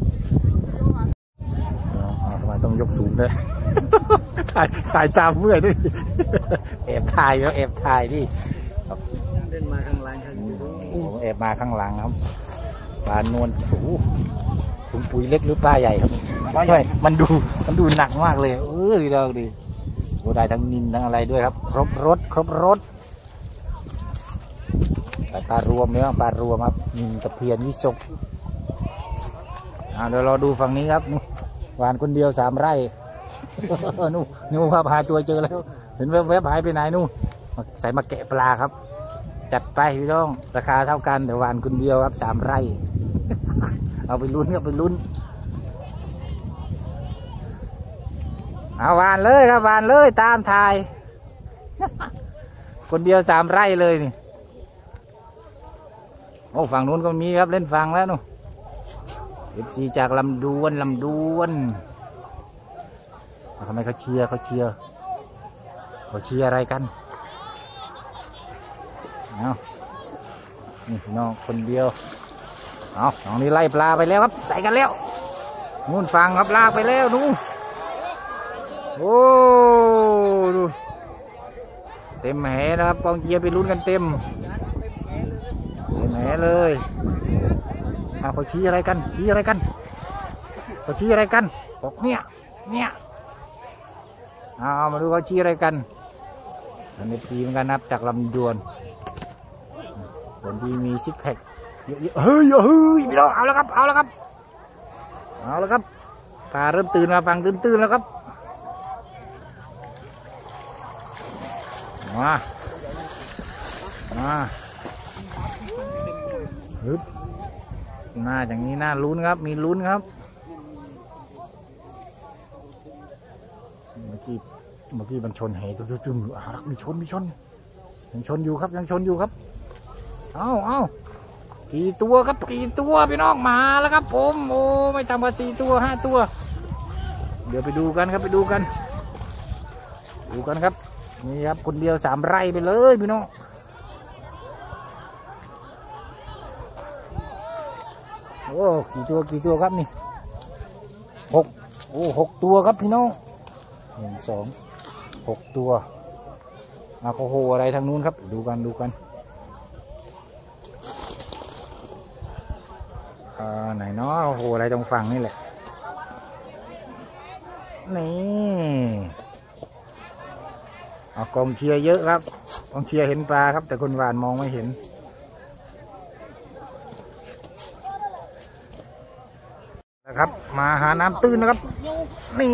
[SPEAKER 1] ทำไมต้องยกสูงเลยถ่ายถ่ายตามเมื่อยด้วยแอบถ่ายแล้วแอบถ่ายดิเดินมาข้างหลังผมแอบมาข้างหลังครับปลานวลโอ้ถุงปุ๋ยเล็กหรือปลาใหญ่ครับปลาใหญ่มันดูมันดูหนักมากเลยเออดีเราดีโอ้ได้ทั้งนินทั้งอะไรด้วยครับครบรถครบรถปลารวมเนี่ยปลารวมครับนินตะเพียนวิศกเดี๋ยวเราดูฝั่งนี้ครับหวานคนเดียวสามไร่นู่นนู่นครับหาตัวเจอแล้วเห็นแวบๆหายไปไหนนู่นใส่มาแกะปลาครับจัดไปพี่น้องราคาเท่ากันแต่หวานคนเดียวครับสามไร่เอาไปลุ้นเอาไปลุ้นเอาหวานเลยครับหวานเลยตามทายคนเดียวสามไร่เลยนี่โอ้ฝั่งนู้นก็มีครับเล่นฝั่งแล้วนู่นเอฟซีจากลำดวนลำดวนทำไมเขาเชียร์เขาเชียร์เขาเชียร์อะไรกันเอานี่น้องคนเดียวเอาน้องนี่ไล่ปลาไปแล้วครับใส่กันแล้วนู่นฟังครับลากไปแล้วนู่นโอ้ดูเต็มแหนะครับกองเชียร์ไปลุ้นกันเต็มเต็มแหเลยเอาเขาชี้อะไรกันชี้อะไรกันเขาชี้อะไรกันบอกเนี่ยเนี่ยเอามาดูเขาชี้อะไรกันอันนี้ทีเหมือนกันนับจากลำดวนคนที่มีซิกแพคเฮ้ยเฮ้ยพี่น้องเอาแล้วครับเอาแล้วครับเอาแล้วครับตาเริ่มตื่นมาฟังตื่นตื่นแล้วครับมามาฮึบหน้าอย่างนี้หน้าลุ้นครับมีลุ้นครับเมื่อกี้เมื่อกี้มันชนเหตุจุ่มๆอ่ะมีชนมีชนยังชนอยู่ครับยังชนอยู่ครับเอาเอากี่ตัวครับกี่ตัวพี่น้องมาแล้วครับผมโอ้ไม่ต่ำกว่าสี่ตัวห้าตัวเดี๋ยวไปดูกันครับไปดูกันดูกันครับนี่ครับคนเดียวสามไร่ไปเลยพี่น้องโอ้กี่ตัวกี่ตัวครับนี่หกโอ้หกตัวครับพี่น้องหนึ่งสองหกตัวมาโคโหอะไรทางนู้นครับดูกันดูกันอ่าไหนเนาะโอ้โหอะไรตรงฝั่งนี่แหละนี่เอากองเชียร์เยอะครับกองเชียร์เห็นปลาครับแต่คนหวานมองไม่เห็นนะครับมาหาน้ำตื้นนะครับนี่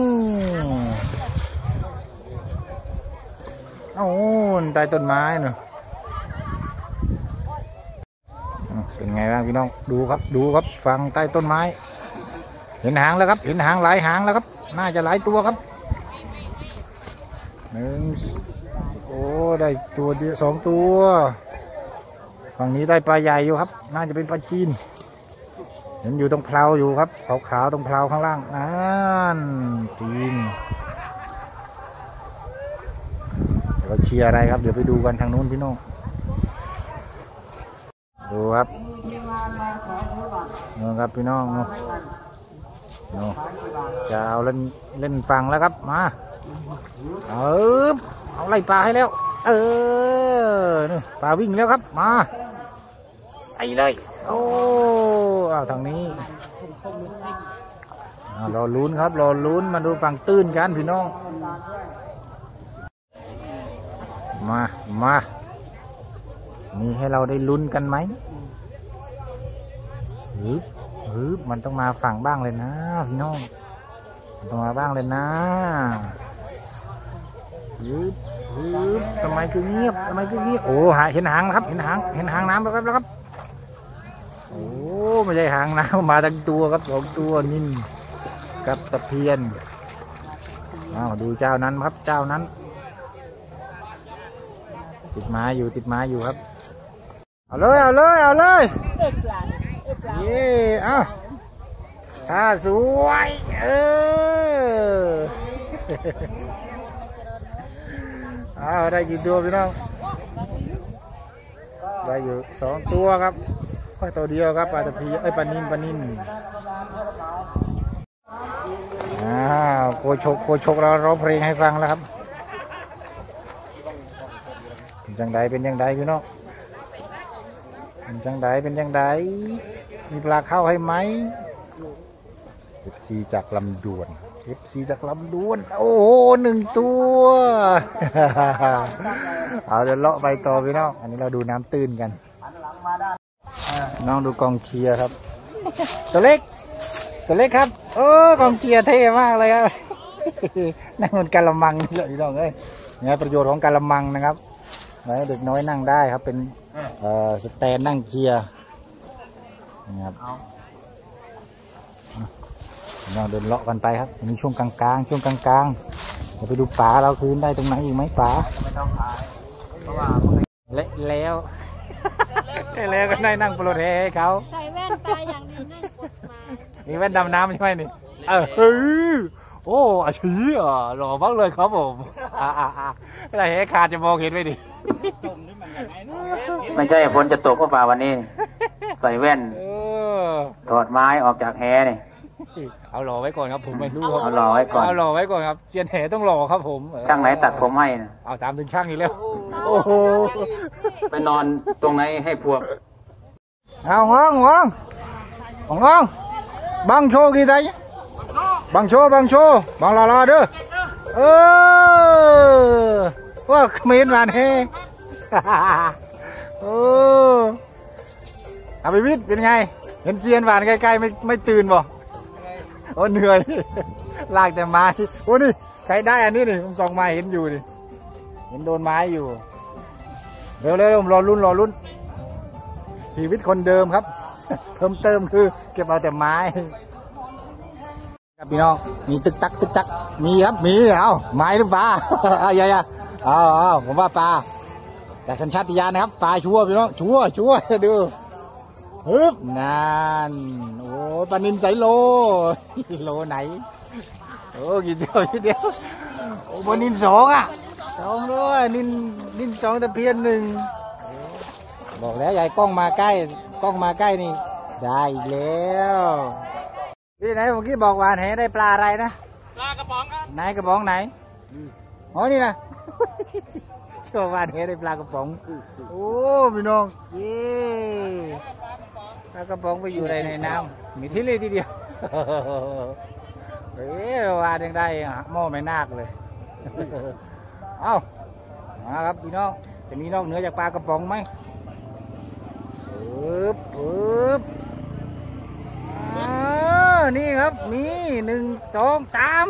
[SPEAKER 1] โอ้ใต้ต้นไม้เนอะเป็นไงบ้างพี่น้องดูครับดูครับฟังใต้ต้นไม้เห็นหางแล้วครับเห็นหางหลายหางแล้วครับน่าจะหลายตัวครับหนึ่งโอ้ได้ตัวเดียวสองตัวฝั่งนี้ได้ปลาใหญ่อยู่ครับน่าจะเป็นปลาจีนเห็นอยู่ตรงเพลาอยู่ครับขาวๆตรงเพลาข้างล่างนั่นจีนเดี๋ยวเชียร์อะไรครับเดี๋ยวไปดูกันทางนู้นพี่น้องดูครับนี่ครับพี่น้องนี่จะเอาเล่นเล่นฟังแล้วครับมาเออเอาไล่ปลาให้แล้วเออนี่ปลาวิ่งแล้วครับมาใส่เลยโอ้เอาทางนี้รอลุ้นครับรอลุ้นมาดูฝั่งตื้นกันพี่น้องมามามีให้เราได้ลุ้นกันไหมฮึบฮึบมันต้องมาฝั่งบ้างเลยนะพี่น้องต้องมาบ้างเลยนะฮึบฮึบทำไมคือเงียบทำไมคือเงียบโอ้หาเห็นหางครับเห็นหางเห็นหางน้ำแล้วครับแล้วครับโอ้ไม่ใช่หางน้ำมาทั้งตัวครับสองตัวนิ่มกับตะเพียนอ้าวดูเจ้านั้นครับเจ้านั้นติดไม้อยู่ติดไม้อยู่ครับเอาเลยเอาเลยเอาเลยเย่เอาท่าสวยเออเอาได้กี่ตัวพี่น้องได้อยู่สองตัวครับก็ตัวเดียวครับปลาตะเพียนไอ้ปลานินปลานินอ้าวโกชกโกชกเราร้องเพลงให้ฟังแล้วครับเป็นจังใดเป็นจังใดพี่น้องเป็นจังใดเป็นจังใดมีปลาเข้าให้ไหมเอฟซีจากลำดวนเอฟซีจากลำดวนโอ้โหหนึ่งตัวเอาเดี๋ยวเลาะไปต่อพี่น้องอันนี้เราดูน้ำตื้นกันน้องดูกองเชียร์ครับตัวเล็กตัวเล็กครับโอ้กองเชียร์เท่มากเลยครับนั่งบนกะละมังนี่เลยพี่น้องเอ้ยเนี่ยประโยชน์ของกะละมังนะครับเด็กน้อยนั่งได้ครับเป็นสแตนนั่งเชียร์นะครับเราเดินเลาะกันไปครับมีช่วงกลางๆช่วงกลางๆเราไปดูป่าเราคืนได้ตรงไหนอีกไหมป่าเละแล้วแล้วก็ได้นั่งโปรเทให้เขา
[SPEAKER 6] ใส่แว่นตาอย่างดีนั่งกดมา
[SPEAKER 1] นี่แว่นดำน้ำใช่ไหมนี่เออเฮ้ยโอ้อาชีอ่ะหล่อมากเลยครับผมอ่าอ่าอ่าอะไรให้ขาดจะมองเห็นไหมดิ
[SPEAKER 2] ไม่ใช่ฝนจะตกก็ป่าวันนี้ใส่แว่นถอดไม้ออกจากแหนี่
[SPEAKER 1] เอาหล่อไว้ก่อนครับผมไม่รู้ครับ
[SPEAKER 2] เอาหล่อไว้ก่อน
[SPEAKER 1] เอาหล่อไว้ก่อนครับเซียนแหต้องหล่อครับผม
[SPEAKER 2] ช่างไหนตัดผมให้นะ
[SPEAKER 1] เอาตามถึงช่างอีกแล้วโอ้โห
[SPEAKER 2] ไปนอนตรงไหนให้พวก
[SPEAKER 1] เอาห้องห้องห้องบังโชว์กี่ไตบังโชว์บังโชว์บังลาลาเด้อเออว่าเขมรหวานเฮโอ้อาไปวิทย์เป็นไงเห็นเซียนหวานใกล้ๆไม่ไม่ตื่นบ่โอ้เหนื่อยลากแต่ไม้โอ้นี่ใครได้อันนี้นี่ผมส่องไม้เห็นอยู่นี่เห็นโดนไม้อยู่เร็วๆผมรอลุ้นรอลุ้นชีวิตคนเดิมครับเพิ่มเติมคือเก็บเอาแต่ไม้ครับพี่น้องมีตึกตักตึกตักมีครับมีเอาไม้หรือปลาเอาอย่าอย่าเอาเอาผมว่าปลาแต่สัญชาตญาณนะครับปลาชัวร์พี่น้องชัวร์ชัวร์ดูฮึบนานโอ้ปลานินใสโลโลไหนโอ้กี่เดียวกี่เดียวโอ้ปลานินสองอ่ะสองด้วยนินนินสองตะเพียนหนึ่งบอกแล้วยายกล้องมาใกล้กล้องมาใกล้นี่ได้อีกแล้วพี่ไหนเมื่อกี้บอกหวานแหได้ปลาอะไรนะ
[SPEAKER 4] ปลากระป๋องครับ
[SPEAKER 1] ไหนกระป๋องไหนอ๋อนี่นะชอบหวานแหได้ปลากระป๋องโอ้พี่น้องเย้ปลากระป๋องไปอยู่ในในน้ำมีที่เลยทีเดียวเฮ้ยวานยังได้หม้อไม่นาคเลยเอ้ามาครับพี่น้องจะมีนอกเหนือจากปลากระป๋องไหมปึ๊บปึ๊บอ่านี่ครับมีหนึ่งสองสาม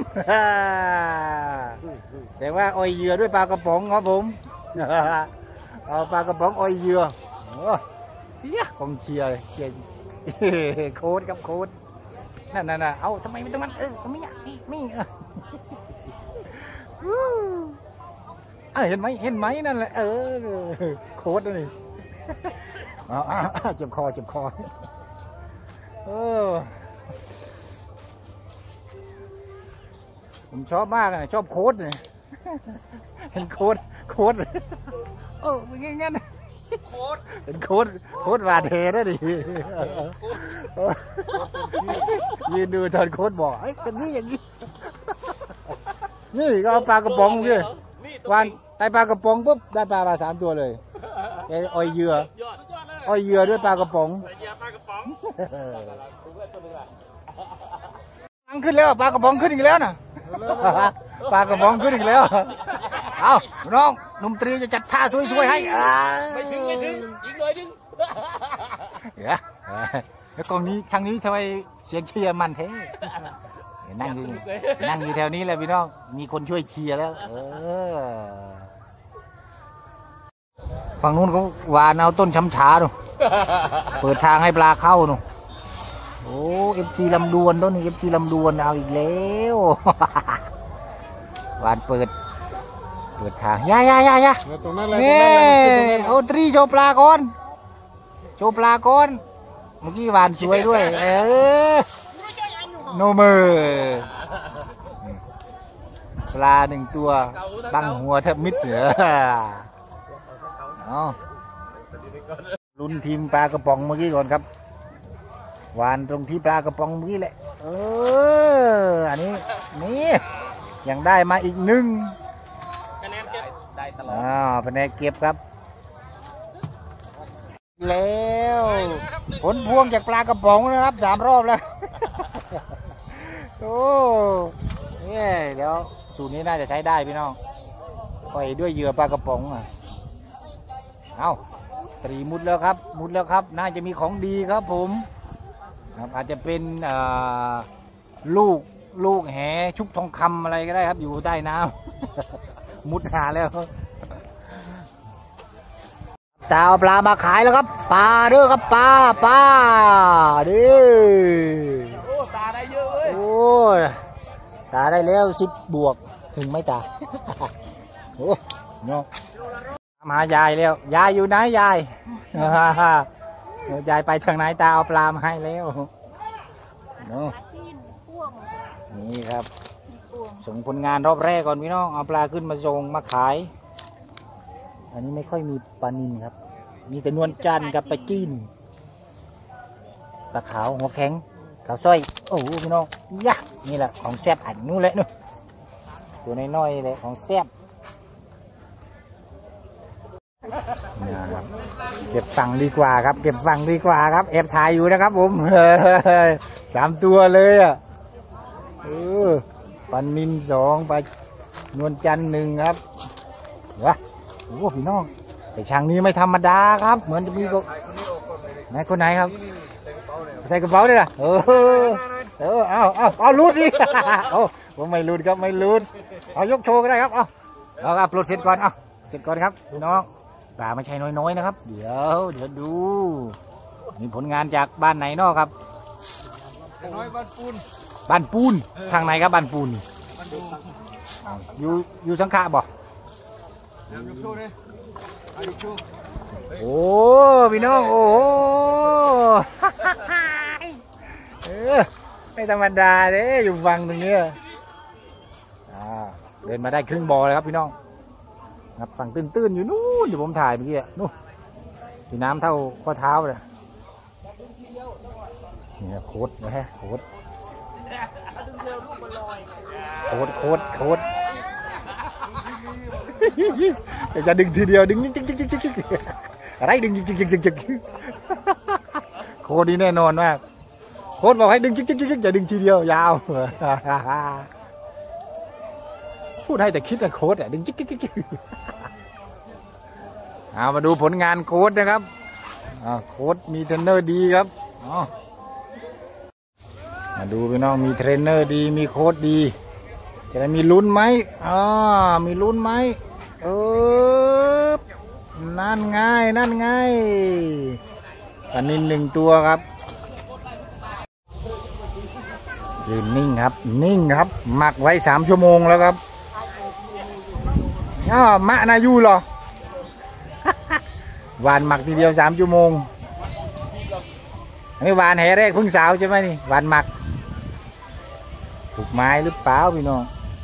[SPEAKER 1] แต่ว่าอ้อยเหยื่อด้วยปลากระป๋องครับผมเอาปลากระป๋องอ้อยเหยื่อโอ้ยกองเชียร์เชียร์โค้ดครับโค้ดนั่นนั่นน่ะเอาทำไมไม่ต้องมันเออทำไมอ่ะนี่นี่เออเห็นไหมเห็นไหมนั่นแหละเออโค้ดนี่อ๋อเจ็บคอเจ็บคอเออผมชอบมากนะชอบโค้ดเลยเห็นโค้ดโค้ดเออเป็นงั้นโค้ดเห็นโค้ดโค้ดวาเทนะดิยืนดูตอนโค้ดบอกไอ้อย่างนี้อย่างนี้นี่ก็เอาปลากระป๋องเลยวางได้ปลากระป๋องปุ๊บได้ปลามาสามตัวเลยไอ้อ้อยเหยื่ออ้อยเหยื่อด้วยปลากระป๋องอังขึ้นแล้วปลากระป๋องขึ้นอีกแล้วนะปลากระป๋องขึ้นอีกแล้วเอาน้องหนุ่มตรีจะจัดท่าสวยๆให้ไม่ถึงไม่ถึงยิงเลยดึงเดี๋ยวแล้วกองนี้ครั้งนี้ทำไมเสียงเชียร์มันเท่นั่งอยู่นั่งอยู่แถวนี้แหละพี่น้องมีคนช่วยเชียร์แล้วเออฝั่งนู้นเขาหวานเอาต้นช้ำช้าดูเปิดทางให้ปลาเข้าดูโอ้เอฟซีลำดวนต้นนี้เอฟซีลำดวนเอาอีกแล้วหวานเปิดเปิดทางย่าย่าย่าย่าเนี่ยโอ้ตรีโชว์ปลาก่อนโชว์ปลาก่อนเมื่อกี้หวานสวยด้วยเออโนเมอร์ปลาหนึ่งตัวบังหัวแทบมิดเหนือลุ้นทีมปลากระป๋องเมื่อกี้ก่อนครับหวานตรงที่ปลากระป๋องเมื่อกี้แหละเอออันนี้นี่ยังได้มาอีกหนึ่งคะแนนเก็บได้ตลอดอ่าคะแนนเก็บครับแล้วผลพวงจากปลากระป๋องนะครับสามรอบแล้วโอ้เนี่ยเดี๋ยวสูตรนี้น่าจะใช้ได้พี่น้องปล่อยด้วยเหยื่อปลากระป๋องอ่ะเอาตรีมุดแล้วครับมุดแล้วครับน่าจะมีของดีครับผมครับอาจจะเป็นลูกลูกแหชุบทองคำอะไรก็ได้ครับอยู่ใต้น้ำมุดหาแล้วตาเอาปลามาขายแล้วครับปลาเด้อครับปลาปลาเด้อโอ้ตาได้เยอะเลยโอ้ตาได้แล้วสิบบวกถึงไหมตาโอ้เนาะมายายแล้วยายอยู่ไหนยายยายไปทางไหนตาเอาปลามาให้แล้วเนาะนี่ครับส่งผลงานรอบแรกก่อนพี่น้องเอาปลาขึ้นมาส่งมาขายอันนี้ไม่ค่อยมีปลานิลครับมีแต่นวลจันทร์กับปลาจีนปลาขาวหัวแข็งขาวสร้อยโอ้โหพี่น้องยะนี่แหละของแซ่บอันนู้นแหละนู่นตัวน้อยๆเลยของแซ่บนะครับเก็บฝั่งดีกว่าครับเก็บฝั่งดีกว่าครับแอบถ่ายอยู่นะครับผมสามตัวเลยอ่ะเออปลานิลสองปลานวลจันทร์หนึ่งครับวะโอ้พี่น้องแต่ช่างนี้ไม่ธรรมดาครับเหมือนจะมีก็ไหนคนไหนครับใส่กระเป๋าด้วยล่ะเออเออเอาเอาเอาลูดดิเอาผมไม่ลูดครับไม่ลูดเอายกโชว์ก็ได้ครับเอาเอาครับปลดเสร็จก่อนเอาเสร็จก่อนครับพี่น้องปลาไม่ใช่น้อยๆนะครับเดี๋ยวเดี๋ยวดูมีผลงานจากบ้านไหนนอกครับน้อยบ้านปูนบ้านปูนทางไหนครับบ้านปูนอยู่อยู่สังขะบ่ยกโชว์เลยเอายกโชว์โอ้พี่น้องโอ้เออไม่ธรรมดาเด้อยู่ฟังตรงนี้อ่าเดินมาได้ครึ่งบอเลยครับพี่น้องนับฝั่งตื้นๆอยู่นู่นเดี๋ยวผมถ่ายเมื่อกี้นู่นมีน้ำเท่าข้อเท้าเลยนี่โคตรนะฮะโคตรโคตรโคตรโคตรจะดึงทีเดียวดึงจิ๊กจิ๊กจิ๊กจิ๊กอะไรดึงจิ๊กจิ๊กจิ๊กจิ๊กโคตรนี่แน่นอนมากโคตรบอกให้ดึงจิ๊กจิ๊กจิ๊กอย่าดึงทีเดียวยาวพูดให้แต่คิดนะโคตรอ่ะดึงจิ๊กจิ๊กจิ๊กเอามาดูผลงานโค้ดนะครับโค้ดมีเทรนเนอร์ดีครับมาดูพี่น้องมีเทรนเนอร์ดีมีโค้ดดีจะได้มีลุ้นไหมอ๋อมีลุ้นไหมเออนั่นไงนั่นไงอันนี้หนึ่งตัวครับยืนนิ่งครับนิ่งครับหมักไว้สามชั่วโมงแล้วครับอ้าวมะนายูเหรอหวานหมักทีเดียวสามชั่วโมงนี่หวานแห่แรกพึ่งสาวใช่ไหมนี่หวานหมักถูกไม้หรือเปล่าพี่น้อง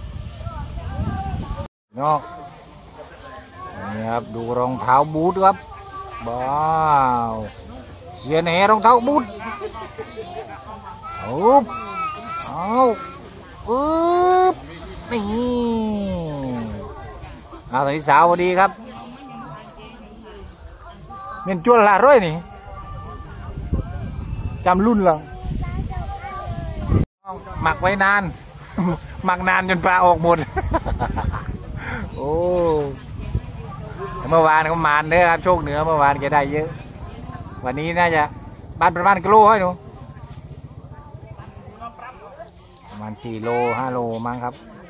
[SPEAKER 1] นอกนี่ครับดูรองเท้าบูทครับว้าวเชียร์แห่รองเท้าบูทอุ๊บเอาปึ๊บนี่เอาตอนนี้สาวพอดีครับเมียนจวนละร้อยนี่จำรุ่นเหรอหมักไว้นานหมักนานจนปลาออกหมดโอ้เมื่อวานเขามานเด้อครับโชคเหนือเมื่อวานแกได้เยอะวันนี้น่าจะบ้านประมาณกิโลให้หนูประมาณสี่โลห้าโลมั้งครับ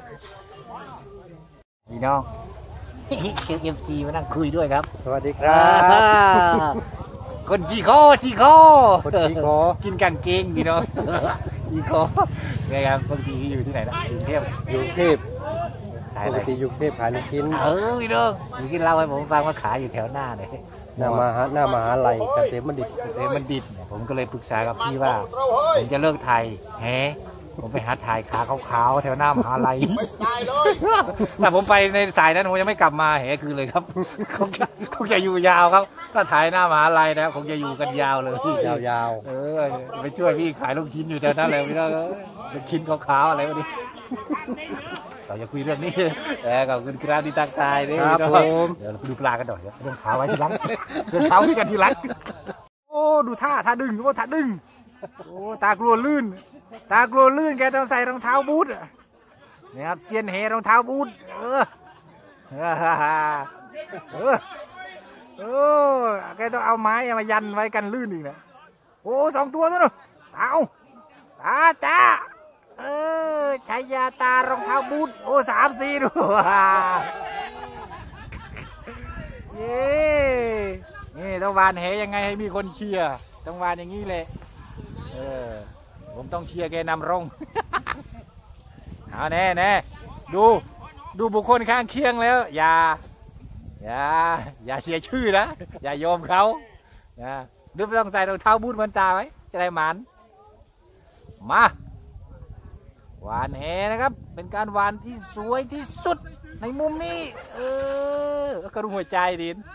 [SPEAKER 1] พี่น้องเจ้าเอ็มจีมานั่งคุยด้วยครับ
[SPEAKER 5] สวัสดีครับ
[SPEAKER 1] คนจีโคจีโค
[SPEAKER 5] คนจีโค
[SPEAKER 1] กินกางเกงพี่น้องจีโคไงครับบางทีอยู่ที่ไหนนะกรุงเทพ
[SPEAKER 5] อยู่กรุงเทพปกติอยู่กรุงเทพขายลูกชิ้น
[SPEAKER 1] เออพี่น้องลูกชิ้นเล่าให้ผมฟังว่าขายอยู่แถวหน้าเลย
[SPEAKER 5] หน้ามาหน้ามหาลัยเกษมบัณฑิต
[SPEAKER 1] เกษมบัณฑิตผมก็เลยปรึกษากับพี่ว่าผมจะเลิกถ่ายแฮผมไปหาถ่ายขาขาวๆแถวหน้ามหาลัยแต่ผมไปในสายนั้นผมยังไม่กลับมาแหคือเลยครับคงจะคงจะอยู่ยาวครับถ้าถ่ายหน้ามหาลัยนะคงจะอยู่กันยาวเลย
[SPEAKER 5] ยาว
[SPEAKER 1] ๆเออไปช่วยพี่ขายลูกชิ้นอยู่แถวนั้นเลยพี่น้องลูกชิ้นขาวๆอะไรวะนี่เราจะคุยเรื่องนี้แต่กับคุณกราดีตักตายนี่ครับผมเดี๋ยวเราไปดูปลากันหน่อยเรื่องเท้าไว้ทีหลังเรื่องเท้าที่กันทีหลังโอ้ดูท่าท่าดึงโอ้ท่าดึงโอ้ตากลัวลื่นตากลัวลื่นแกต้องใส่รองเท้าบูทเนี่ยครับเซียนเฮรองเท้าบูทเออเออเออเออแกต้องเอาไม้มายันไว้กันลื่นอีกนะโอ้สองตัวตัวนึงเอาตาตาเออใช้ยาตารองเท้าบูทโอ้สามสี่ดูเย้นี่ต้องวานแหยังไงให้มีคนเชียร์ต้องวานอย่างนี้เลยเออผมต้องเชียร์แกนำร่องเอาแน่แน่ดูดูบุคคลข้างเคียงแล้วอย่าอย่าอย่าเสียชื่อนะอย่ายอมเขานะดูต้องใส่รองเท้าบูทมันตาไว้จะได้หมันมาวานแหนะครับเป็นการวานที่สวยที่สุดในมุมนี้เออแล้วก็รู้หัวใจดิน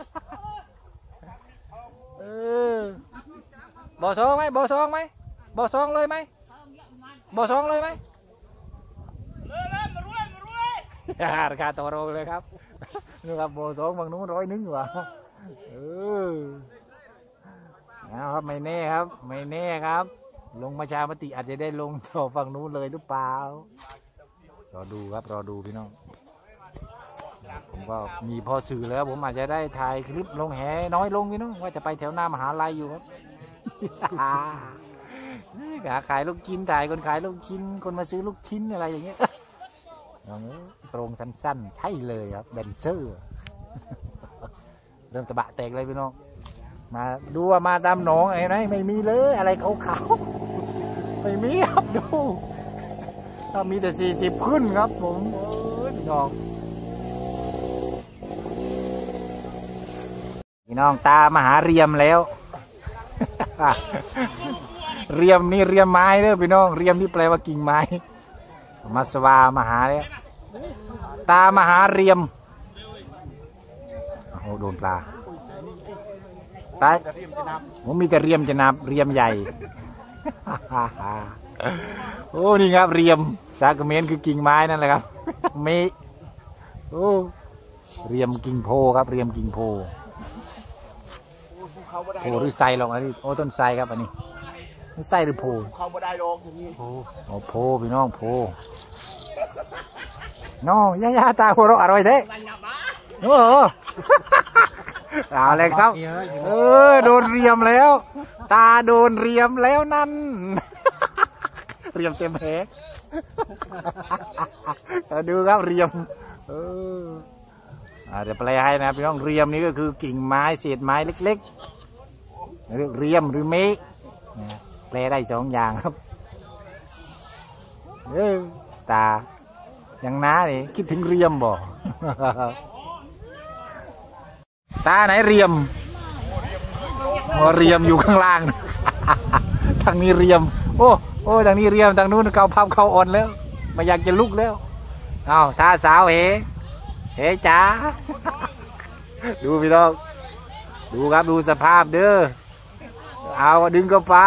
[SPEAKER 1] เออบ่อสองไหมบ่อสองไหมบ่อสองเลยไหมบ่อสองเลยไหมเลยเลยมารุยมารุยราคาต่อรองเลยครับนี่ครับบ่อสองบางนู้นร้อยนึงว่ะเออนะครับไม่แน่ครับไม่แน่ครับลงประชามติอาจจะได้ลงต่อฝั่งนู้นเลยหรือเปล่ารอดูครับรอดูพี่น้องผมก็มีพอสื่อแล้วผมอาจจะได้ถ่ายคลิปลงแหน้อยลงพี่น้องว่าจะไปแถวหน้ามหาลัยอยู่ครับหาขายลูกชิ้นถ่ายคนขายลูกชิ้นคนมาซื้อลูกชิ้นอะไรอย่างเงี้ยตรงสั้นๆใช่เลยครับแดนเซอร์เริ่มตะบะแตกเลยพี่น้องมาดูว่ามาตามหนองไอ้ไหนไม่มีเลยอะไรขาวๆไม่มีครับดูถ้ามีแต่สี่สิบขึ้นครับผมพี่น้องพี่น้องตามาหาเรียมแล้ว เรียมนี่เรียมไม้เด้อพี่น้องเรียมนี่แปลว่ากิ่งไม้มาสวามาหาแล้วตามาหาเรียมโอ้โดนปลาตายผมมีแต่เรียมจะนับเรียมใหญ่ โอ้นี่ครับเรียมสากเมนคือกิ่งไม้นั่นแหละครับเมโอ้เรียมกิ่งโพครับเรียมกิ่งโพโพหรือไซลองอันนี้โอ้ต้นไซครับอันนี้นี่ไซหรือโพเขาไม่ได้ลงอย่างนี้โพโอ้โพพี่น้องโพน้องย่าย่าตาหัวเราะอร่อยเท่โอ้เอาเลยครับเออโดนเรียมแล้วตาโดนเรียมแล้วนั่นเรียมเต็มแผลดูครับเรียมเออเดี๋ยวแปลให้นะพี่น้องเรียมนี่ก็คือกิ่งไม้เศษไม้เล็กๆเรียกเรียมหรือเมฆแปลได้สองอย่างครับเออตาอย่างน้านี่คิดถึงเรียมบ่ตาไหนเรียมหัวเรียมอยู่ข้างล่างทางนี้เรียมโอ้โอ้ทางนี้เรียมทางนู้นเขาพับเขาอ่อนแล้วไม่อยากจะลุกแล้วเอาตาสาวเฮเฮจ๋าดูพี่น้องดูครับดูสภาพเด้อเอาดึงเข้าไป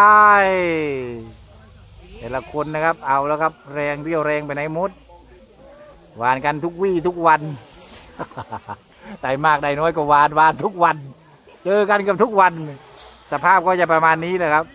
[SPEAKER 1] แต่ละคนนะครับเอาแล้วครับแรงเรี่ยวแรงไปไหนหมดหวานกันทุกวี่ทุกวันได้มากได้น้อยก็หวานหวานทุกวันเจอกันกับทุกวันสภาพก็จะประมาณนี้แหละครับ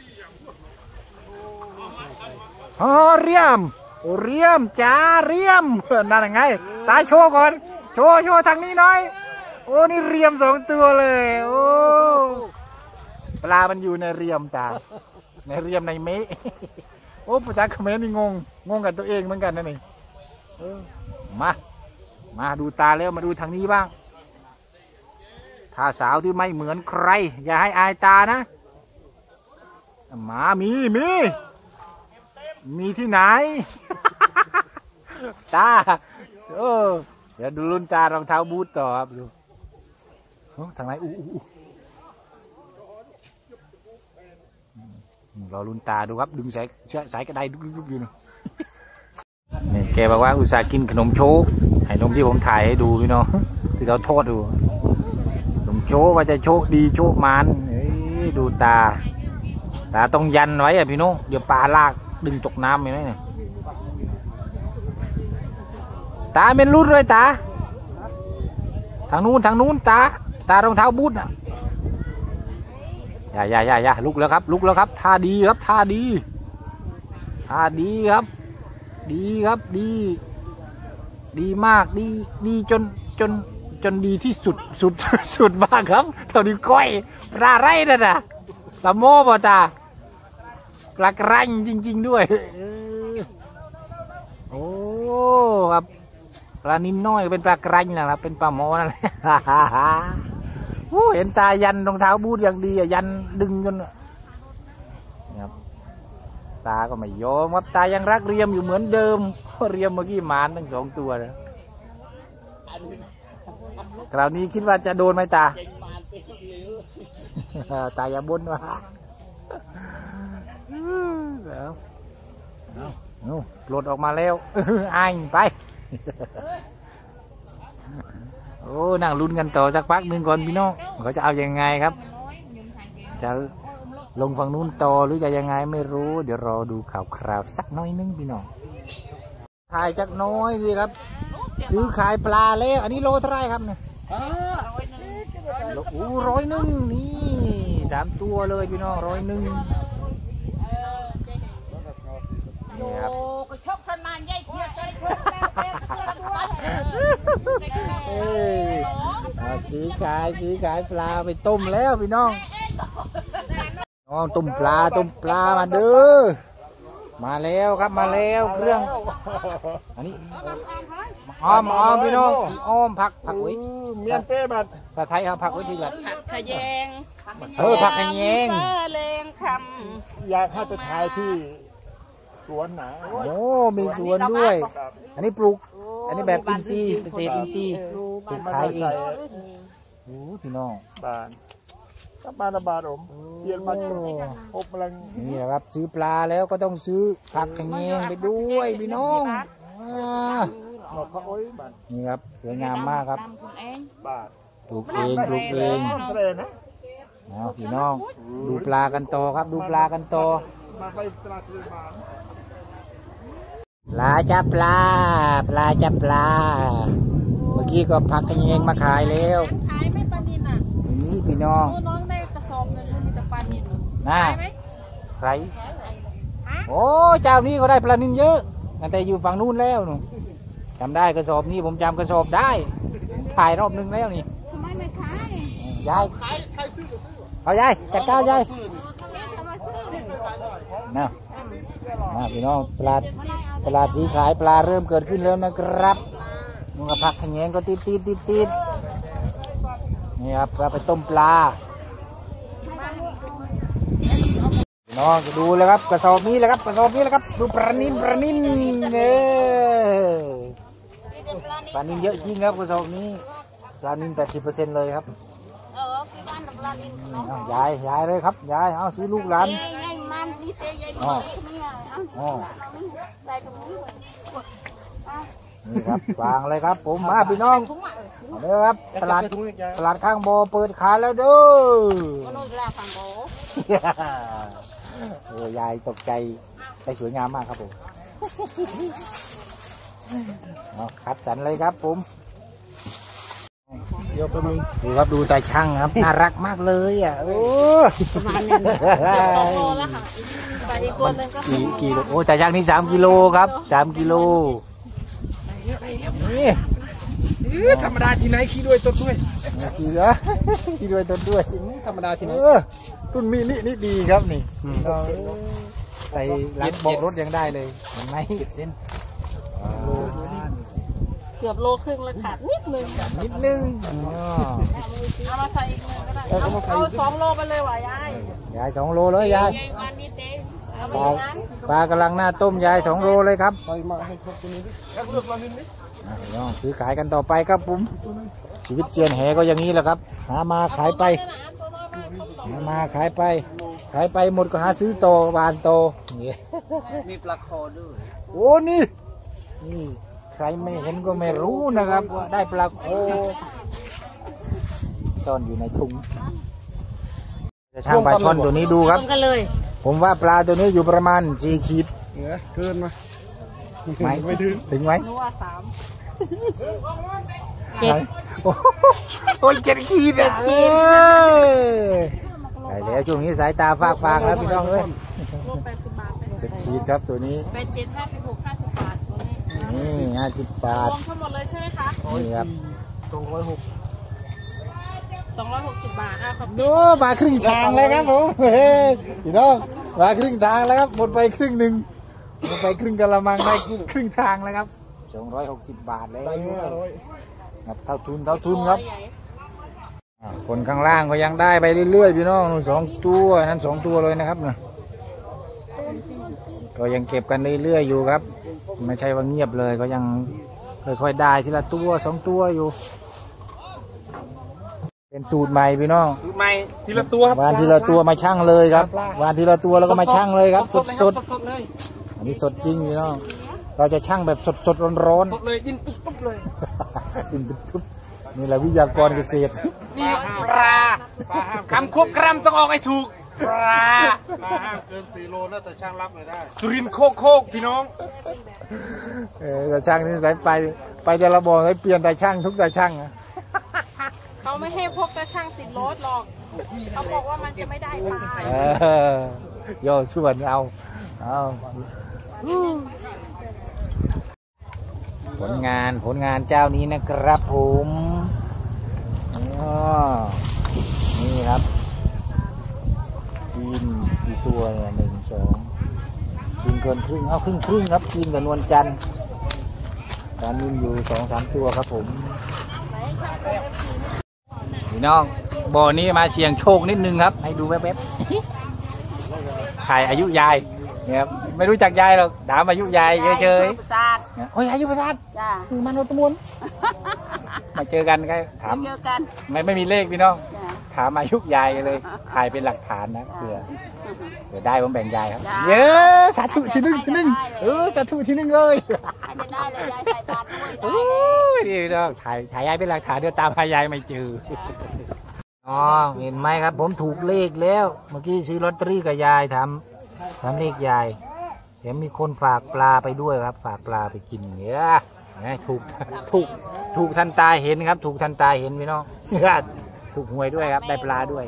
[SPEAKER 1] โอ้เรียมโอ้เรียมจ้าเรียมนั่นยังไงตาโชว์ก่อนโชว์โชว์ทางนี้หน่อยโอ้นี่เรียมสองตัวเลยโอ้ปลามันอยู่ในเรียมตาในเรียมในเมฆโอ้ภาษาเขมรนี่งงงงกับตัวเองเหมือนกันนะนี่มามาดูตาแล้วมาดูทางนี้บ้างถ้าสาวที่ไม่เหมือนใครอย่าให้อายตานะหมามีมีมีที่ไหน ตาเออเดี๋ยวดูลุ้นตารองเท้าบูทต่อครับดูทางไหนอู้อู้รอลุ้นตาดูครับดึงสายสายกระไดดุกๆอยู่นี่แกบอกว่าอุตส่าห์กินขนมโชว์ให้นมที่ผมถ่ายให้ดูพี่น้องที่เราโทษดูขนมโชว์ว่าจะโชคดีโชคมันดูตาตาต้องยันไว้อะพี่น้องเดี๋ยวปลาลากดึงตกน้ำไปไหมเนี่ยตาเป็นรุ่นเลยตาทางนู้นทางนู้นตาตารองเท้าบูทอ่ะอย่าอย่าอย่าอย่าลุกแล้วครับลุกแล้วครับท่าดีครับท่าดีท่าดีครับดีครับดีดีมากดีดีจนจนจนดีที่สุดสุดสุดมากครับเท่านี้ก้อยปลาไรนั่นน่ะละโม่ป่ะตาปลากระไรจริงๆด้วยโอ้ครับปลานิ่มน้อยเป็นปลากระไรนะครับเป็นปลาหมอนั่นแหละเห็นตายันรองเท้าบูทอย่างดียันดึงจนครับตาก็ไม่ยอมครับตายังรักเรียมอยู่เหมือนเดิมเรียมเมื่อกี้หมานทั้งสองตัวนะคราวนี้คิดว่าจะโดนไหมตาตาอย่าบ่นว่าแล้วนู่นหลุดออกมาแล้วอ้ายไปโอ้นั่งลุ้นกันต่อสักพักหนึ่งก่อนพี่น้องเขาจะเอายังไงครับจะลงฝั่งนู้นต่อหรือจะยังไงไม่รู้เดี๋ยวรอดูข่าวคราวสักน้อยนึงพี่น้องถ่ายจักน้อยดีครับซื้อขายปลาแล้วอันนี้โลเท่าไรครับเนี่ยโอ้ร้อยหนึ่งนี่สามตัวเลยพี่น้องร้อยหนึ่งนี่ครับสีขายสีขายปลาไปต้มแล้วพี่น้องน้องต้มปลาต้มปลามาเด้อมาแล้วครับมาแล้วเครื่องอันนี้อ้อมอ้อมพี่น้องอ้อมผักผักไว้เมียนเป้บัดสะไทยครับผักไว้พี่บัด
[SPEAKER 6] ผักขยง
[SPEAKER 1] เออผักขยง
[SPEAKER 6] เลงคำ
[SPEAKER 3] อยากให้ไปถ่ายที่สวนหนา
[SPEAKER 1] โอ้มีสวนด้วยอันนี้ปลูกอันนี้แบบอินทรีย์เกษตรอินทรีย์ปลูกขายเองโอ้พี่น้อง
[SPEAKER 3] บ้านกลับมาระบาดผมเปลี่ยนมาอบกำลัง
[SPEAKER 1] นี่แหละครับซื้อปลาแล้วก็ต้องซื้อผักขะแยงไปด้วยพี่น้องอ่า
[SPEAKER 3] บอกเขาโอ้ยบาท
[SPEAKER 1] นี่ครับสวยงามมากครับ
[SPEAKER 3] บาท
[SPEAKER 1] ปลูกเองปลูกเอง
[SPEAKER 3] ต้นเสรนะ
[SPEAKER 1] เอาพี่น้องดูปลากันต่อครับ ดูปลากันต่อ
[SPEAKER 3] มาไปตลาดซื้อมา
[SPEAKER 1] ปลาจ้าปลาปลาจ้าปลาเมื่อกี้ก็ผักขะแยงมาขายแล้ว
[SPEAKER 6] ขายไม่ปลานินอ่ะ
[SPEAKER 1] นี่พี่น้อง
[SPEAKER 6] โอ้น้องได้กระสอบหนึ่งมันมีแต่ปลานิน
[SPEAKER 1] น่า
[SPEAKER 6] ขายไหม
[SPEAKER 1] ใครโอ้เจ้านี้เขาได้ปลานินเยอะตั้งแต่อยู่ฝั่งนู้นแล้วหนูจำได้กระสอบนี้ผมจำกระสอบได้ถ่ายรอบนึงแล้วนี่
[SPEAKER 6] ทำไมไม่ขาย
[SPEAKER 1] ยายเอายายจัดการยายนะมาพี่น้องตลาดตลาดซื้อขายปลาเริ่มเกิดขึ้นแล้วนะครับมึงกับผักขะแยงก็ติดติดติดติดนี่ครับเราไปต้มปลาพี่น้องจะดูเลยครับกระสอบนี้เลยครับกระสอบนี้เลยครับดูปลานินปลานินเออปลานินเยอะจริงครับกระสอบนี้ปลานินแปดสิบเปอร์เซ็นต์เลยครับ
[SPEAKER 6] เออพี่บ้านปลานินน้อง
[SPEAKER 1] เอายายยายเลยครับยายเอาซื้อลูกหลาน
[SPEAKER 6] ไงไงมันนี่เตยใหญ่ดีเนี่ยเอ้า
[SPEAKER 1] อ๋อ
[SPEAKER 6] ได้ตรงนี้
[SPEAKER 1] นี่ครับวางเลยครับผมมาพี่น้องเอาเลยครับตลาดตลาดข้างบ่อเปิดขายแล้วเด้อ
[SPEAKER 6] ก็นู่นแล้วฝั่งโบ
[SPEAKER 1] โอ้ยายตกใจได้สวยงามมากครับผมเอาคัดสรรเลยครับผมเดี๋ยวไปมึงดูครับดูตาช่างครับน่ารักมากเลยอ่ะโอ้
[SPEAKER 6] ประมาณนึงเกือบสองโลแล้วค่ะไปอีกตัวนึงก็
[SPEAKER 1] กี่กิโลโอ้ตาช่างนี่สามกิโลครับสามกิโลนี่
[SPEAKER 4] ธรรมดาที่ไหนขี้ด้วยต้นด้วย
[SPEAKER 1] กี่เหรอกี่ด้วยต้นด้วย
[SPEAKER 4] ธรรมดาที่ไหน
[SPEAKER 1] เออต้นมีนี่นี่ดีครับนี่เราใส่หลังบอกรถยังได้เลยเห็นไหมเจ็ดเส้น
[SPEAKER 6] เกือบโลครึ่งแล้วขาดนิดนึง
[SPEAKER 1] นิดนึง
[SPEAKER 6] เอามาใส่อีกหนึ่งก็ได้เอาเอาสองโลไปเลยว่ะยาย
[SPEAKER 1] ยายสองโลเลยยาย
[SPEAKER 6] ยายวันนี้เต้เอา
[SPEAKER 1] ป
[SPEAKER 6] ไป
[SPEAKER 1] ลา
[SPEAKER 6] นั้น
[SPEAKER 1] ปลากำลังหน้าต้มยายสองโลเลยครับ
[SPEAKER 3] ไปมาให้ครบตัวนี้ดิ
[SPEAKER 1] อ่ะพี่น้องซื้อขายกันต่อไปครับผมชีวิตเซียนแหก็อย่างนี้แหละครับ หามาขายไปหามาขายไป ขายไปหมดก็หาซื้อโตวานโตนี่
[SPEAKER 4] มีปลาคอด้วย
[SPEAKER 1] โอ้นี่นี่ใครไม่เห็นก็ไม่รู้นะครับว่าได้ปลาโคซ่อนอยู่ในถุงจะช่างปลาช่อนตัวนี้ดูครับ
[SPEAKER 6] กันเลย
[SPEAKER 1] ผมว่าปลาตัวนี้อยู่ประมาณสี่ขีด
[SPEAKER 3] เหนือเกินมา
[SPEAKER 1] ไหม
[SPEAKER 3] ไม่ถึง
[SPEAKER 1] ถึงไหม
[SPEAKER 6] นัวสาม
[SPEAKER 1] เจ็ดโอ้โหเจ็ดขีดอ่ะเออได้แล้วช่วงนี้สายตาฟากฟางแล้วพี่น้องเอ้ย
[SPEAKER 6] รวมแปดสิบบาทเป็น
[SPEAKER 1] เจ็ดขีดครับตัวนี้
[SPEAKER 6] เป็นเจ็ดห้าสิบหกห้าสิบบาทตัวนี้
[SPEAKER 1] นี่ห้าสิบบาร ท
[SPEAKER 6] วมทั้งหมดเลยใช่ไหมคะ
[SPEAKER 1] นี่ครับ
[SPEAKER 3] สองร้อยหก
[SPEAKER 6] สองร้อยหกสิบบาทอ่ะครับ
[SPEAKER 1] ดูมาครึ่งทางเลยครับผมเฮ้ยพี่น้องมาครึ่งทางแล้วครับหมดไปครึ่งหนึ่งหมดไปครึ่งกะละมังได้ครึ่งทางแล้วครับสองร้อยหกสิบบาทเลย
[SPEAKER 3] ได้ห้าร้อย
[SPEAKER 1] ครับเท่าทุนเท่าทุนครับอ่าคนข้างล่างก็ยังได้ไปเรื่อยๆพี่น้องนู่นสองตัวนั้นสองตัวเลยนะครับนะก็ยังเก็บกันเรื่อยๆอยู่ครับ ไม่ใช่ว่าเงียบเลยก็ยังค่อยๆได้ทีละตัวสองตัวอยู่ เป็นสูตรใหม่พี่น้อง
[SPEAKER 4] สูตรใหม่ทีละตัวครับ
[SPEAKER 1] วานทีละตัวมาชั่งเลยครับวานทีละตัวแล้วก็มาชั่งเลยครับสด
[SPEAKER 4] ส
[SPEAKER 1] ส
[SPEAKER 4] ด
[SPEAKER 1] ด
[SPEAKER 4] สดเลย
[SPEAKER 1] ๆอันนี้สดจริงพี่น้องเราจะชั่งแบบสดสดร้อนร้อน
[SPEAKER 4] สดเลยดินตุ๊บตุ๊บเลย
[SPEAKER 1] ๆกินเป็นทุบนี่แหละวิทยากรเกษตร
[SPEAKER 4] มีปลาคำควบกรัมต้องออกให้ถูกปลา
[SPEAKER 3] ปลาห้ามเกินสี่โลนะแต่ช่างรับไม่ได้
[SPEAKER 4] สุรินทร์โคกโคกพี่น้อง
[SPEAKER 1] เออแต่ช่างนี่สายไปไปแต่ละบอกให้เปลี่ยนแต่ช่างทุกแต่ช่างอะ
[SPEAKER 6] เขาไม่ให้พกกระช่างติดรถหรอก เขาบอกว่ามันจะไม่ได้ปลา
[SPEAKER 1] เออย่อส่วนเอาเอาผลงานผลงานเจ้านี้นะครับผมอ๋อนี่ครับกินกี่ตัวเนี่ยหนึ่งสองกินเกินครึ่งเอาครึ่งครึ่งครับกินกับนวลจันทร์การนินอยู่สองสามตัวครับผมพี่น้องบ่อนี้มาเสี่ยงโชคนิดนึงครับให้ดูแป๊บๆถ่ายอายุยายเนี่ยครับไม่รู้จักยายหรอกถามอายุยายเฉย
[SPEAKER 6] ประสาท
[SPEAKER 1] ๆโอ้ยอายุประสาท
[SPEAKER 6] จ้า
[SPEAKER 1] คือมนุษย์มวลมาเจอกันก็ถาม
[SPEAKER 6] เจอกัน
[SPEAKER 1] ไม่ไม่มีเลขพี่น้อง
[SPEAKER 6] จ้า
[SPEAKER 1] ถถามอายุยายเลยถ่ายเป็นหลักฐานนะเผื่อเผื่อได้ผมแบ่งยายครับเยอะสาธุทีหนึ่งทีหนึ่งเออสาธุทีหนึ่งเลย
[SPEAKER 6] จะได้เลยยายใส่บาตรด้วย
[SPEAKER 1] โอ้ยดีเนาะถ่ายถ่ายยายเป็นหลักฐานเดี๋ยวตามหายายไม่เจออ๋อเห็นไหมครับผมถูกเลขแล้วเมื่อกี้ซื้อลอตเตอรี่กับยายทำทำเลขยายเห็นมีคนฝากปลาไปด้วยครับฝากปลาไปกินเนี่ยถูกถูกถูกทันตาเห็นครับถูกทันตาเห็นพี่น้องถูกหวยด้วยครับได้ปลาด้วย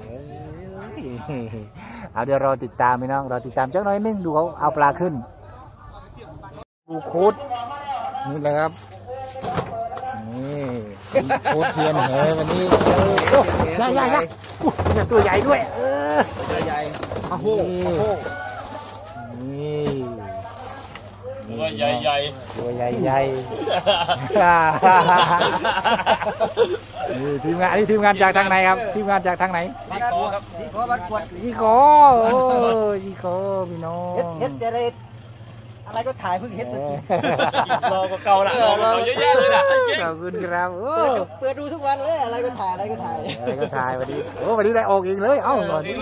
[SPEAKER 1] เอาเดี๋ยวรอติดตามพี่น้องรอติดตามเจ้าน้อยนึงดูเขาเอาปลาขึ้นดูโค้ดนี่แหละครับนี่โค้ดเซียนแหวันนี้ใหญ่ใหญ่ใหญ่ตัวใหญ่ด้วยเออตัวใหญ่โอ้โหนี่ตัวใหญ่ใหญ่ตัวใหญ่ใหญ่นี่ทีมงานนี่ทีมงานจากทางไหนครับทีมงานจากทางไหนสีโคครับสีโคบัดกวดสีโคโอ้สีโคพี่น้อง
[SPEAKER 5] เฮ็ดจะได้อะไรก็ถ่ายเพิ่งเฮ็ดเมื่อกี้
[SPEAKER 4] รอก็เก่าละรอเราเยอะแยะเลยนะ
[SPEAKER 1] ขอบคุณครับ
[SPEAKER 5] เปิดดูทุกวันเลยอะไรก็ถ่ายอะไรก็ถ่าย
[SPEAKER 1] อะไรก็ถ่ายวันนี้โอ้วันนี้ได้ออกเองเลยเอ้าวันนี้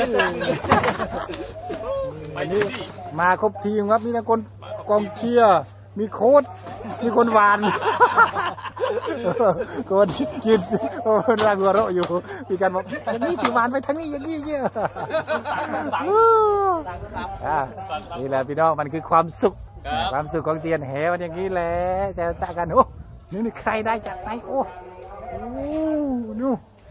[SPEAKER 1] วันนี้มาครบทีมครับมีทั้งคนกองเชียร์มีโค้ชมีคนหวานคนยืนโอ้ร่างหัวเราะอยู่มีการบอกอย่างนี้สิหวานไปทั้งนี้อย่างนี้เยอะนี่แหละพี่น้องมันคือความสุขความสุขของเซียนแหมันอย่างนี้แหละแซวซ่ากันโอ้นี่นี่ใครได้จากไหนโอ้โอ้นู่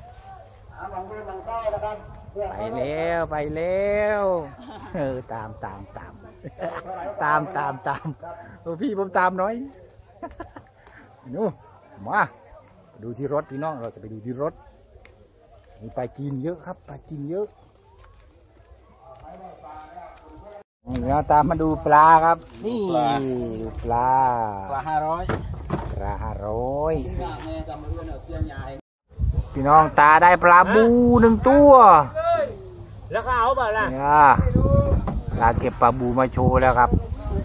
[SPEAKER 1] ไปแล้วไปแล้วเออตามตามตามตามตามตามโอ้พี่ผมตามน้อยนู่มาดูที่รถพี่น้องเราจะไปดูที่รถมีปลาจีนเยอะครับปลาจีนเยอะเราตามมาดูปลาครับนี่ดูปลา
[SPEAKER 5] ปลาห้าร้อย
[SPEAKER 1] ปลาห้าร้อยพี่น้องตาได้ปลาบูหนึ่งตัว
[SPEAKER 4] แล้วก็เอาแบบละ
[SPEAKER 1] เนี่ยปลาเก็บปลาบูมาโชว์แล้วครับ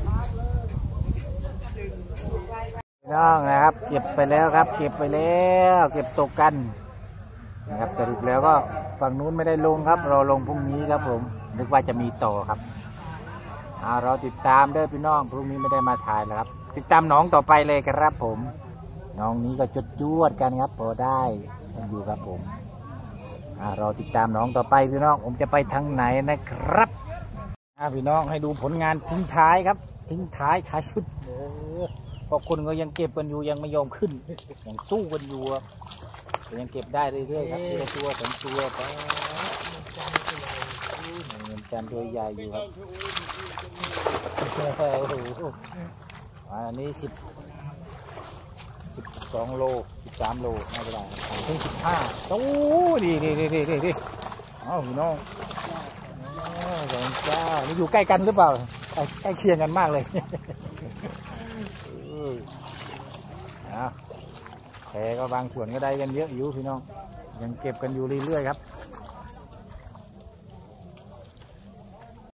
[SPEAKER 1] พี่น้องนะครับเก็บไปแล้วครับเก็บไปแล้วเก็บตกกันนะครับสรุปแล้วก็ฝั่งนู้นไม่ได้ลงครับเราลงพรุ่งนี้ครับผมนึกว่าจะมีต่อครับเอาเราติดตามด้วยพี่น้องพรุ่งนี้ไม่ได้มาถ่ายแล้วครับติดตามน้องต่อไปเลยครับผมน้องนี้ก็จุดจวดกันครับพอได้กันอยู่ครับผมเราติดตามน้องต่อไปพี่น้องผมจะไปทางไหนนะครับพี่น้องให้ดูผลงานทิ้งท้ายครับทิ้งท้ายท้ายชุดเพราะคนก็ยังเก็บกันอยู่ยังไม่ยอมขึ้นยังสู้กันอยู่ยังเก็บได้เรื่อยๆครับทีละตัวสองตัวไปเงินจานตัวใหญ่อยู่ครับอันนี้สิบสิบสองโลสิบสามโลไม่เป็นไรถึงสิบห้าโอ้ดีดีดีดีดีอ้าวพี่น้องสองเจ้านี่อยู่ใกล้กันหรือเปล่าใกล้เคียงกันมากเลยแพก็บางส่วนก็ได้กันเยอะอยู่พี่น้องยังเก็บกันอยู่เรื่อยๆครับ